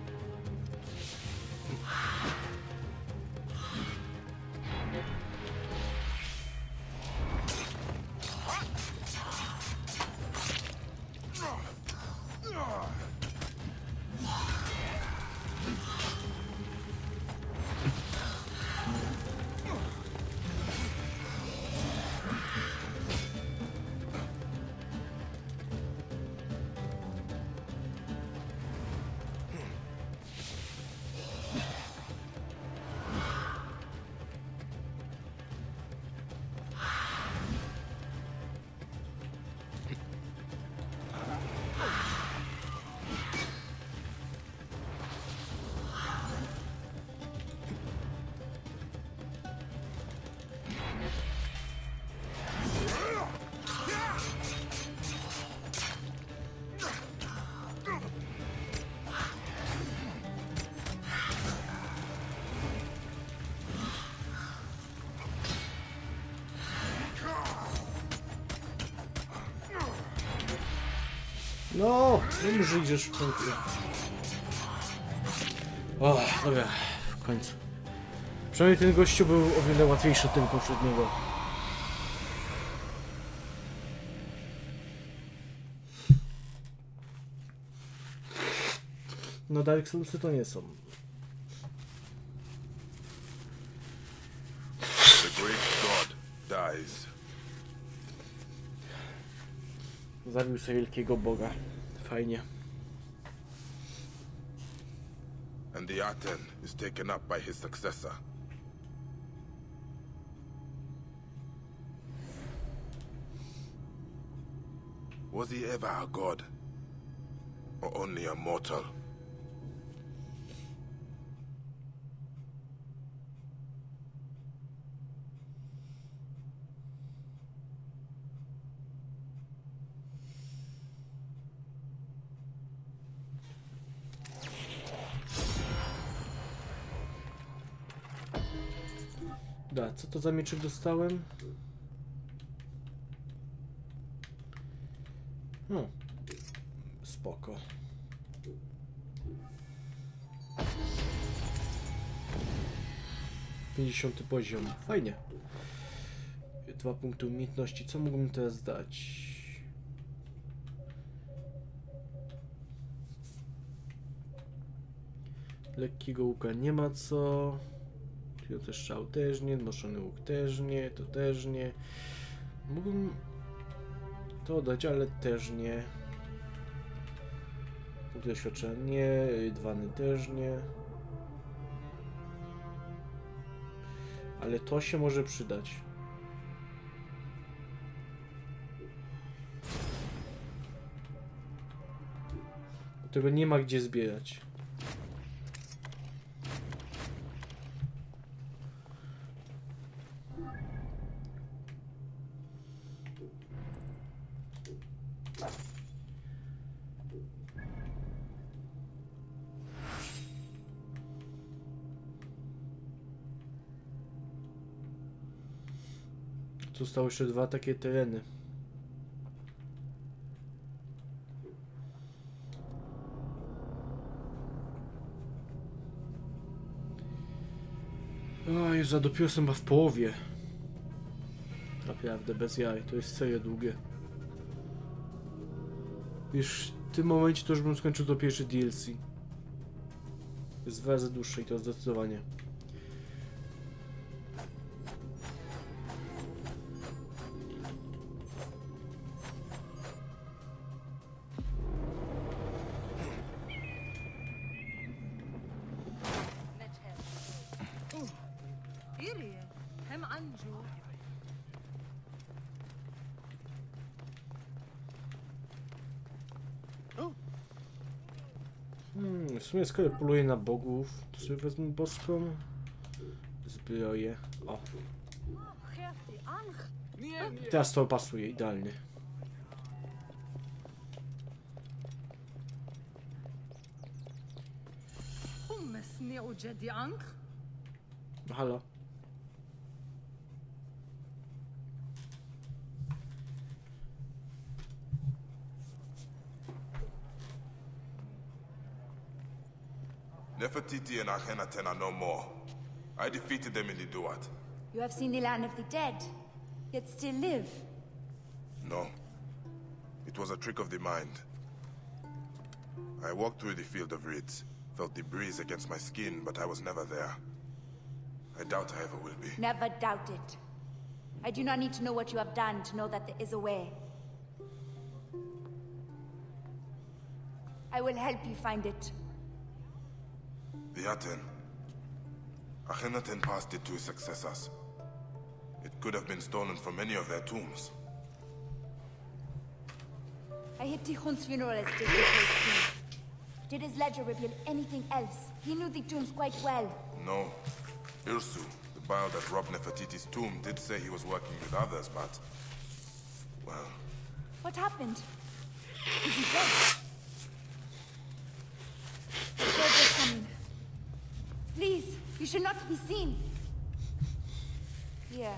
No, wiem, że idziesz w końcu. O, dobra, w końcu. Przynajmniej ten gościu był o wiele łatwiejszy od tego poprzedniego. No, Dark Soulsy to nie są. The great god dies. Zabił sobie wielkiego boga. Fajnie. And the Aten is taken up by his successor. Was he ever a god? Or only a mortal? Da, co to za mieczyk dostałem? No, spoko. pięćdziesiąty poziom, fajnie. Dwa punkty umiejętności, co mógłbym teraz dać? Lekkiego łuka nie ma co. Piąty strzał też nie, noszony łuk też nie, to też nie. Mógłbym to dać, ale też nie. Punkt doświadczenia nie, dwany też nie. Ale to się może przydać. Tego nie ma gdzie zbierać. Zostały jeszcze dwa takie tereny. Oj, zadopiło się chyba w połowie. Naprawdę, bez jaj. To jest serio długie. Już w tym momencie to już bym skończył to pierwsze D L C. Jest dwa razy dłuższe i to zdecydowanie. Hmm, w sumie skoro poluję na bogów, to sobie wezmę boską zbroję. O. Teraz to pasuje idealnie. No halo. Nefertiti and Akhenaten are no more. I defeated them in the Duat. You have seen the land of the dead, yet still live. No. It was a trick of the mind. I walked through the field of reeds, felt the breeze against my skin, but I was never there. I doubt I ever will be. Never doubt it. I do not need to know what you have done to know that there is a way. I will help you find it. The Aten. Akhenaten passed it to his successors. It could have been stolen from any of their tombs. I heard Tikhon's funeral is taking place soon. Did his ledger reveal anything else? He knew the tombs quite well. No. Irsu, the Baal that robbed Nefertiti's tomb, did say he was working with others, but... well... What happened? Is he dead? The soldiers coming. Please, you should not be seen. Here.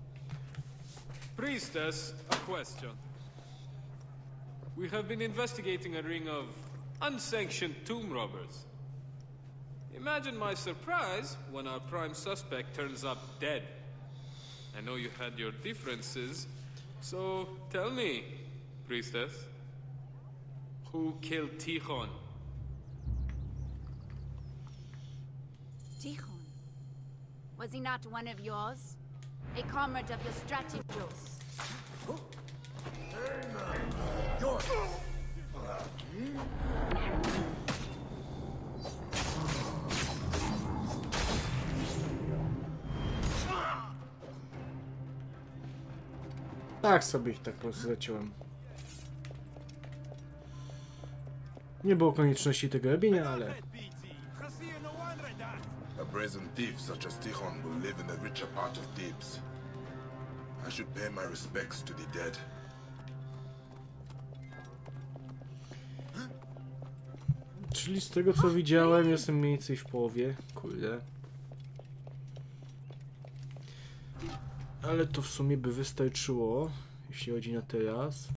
Priestess, a question. We have been investigating a ring of unsanctioned tomb robbers. Imagine my surprise when our prime suspect turns up dead. I know you had your differences, so tell me, priestess, who killed Tikhon? Tikhon? Was he not one of yours? A comrade of your strategos? Tak sobie ich tak po prostu zaciąłem. Nie było konieczności tego robienia, ale... A brazen thief such as Tikhon will live in the richer part of Thebes. I should pay my respects to the dead. Czyli z tego co widziałem, jestem mniej więcej w połowie. Kurde. Ale to w sumie by wystarczyło, jeśli chodzi na teraz.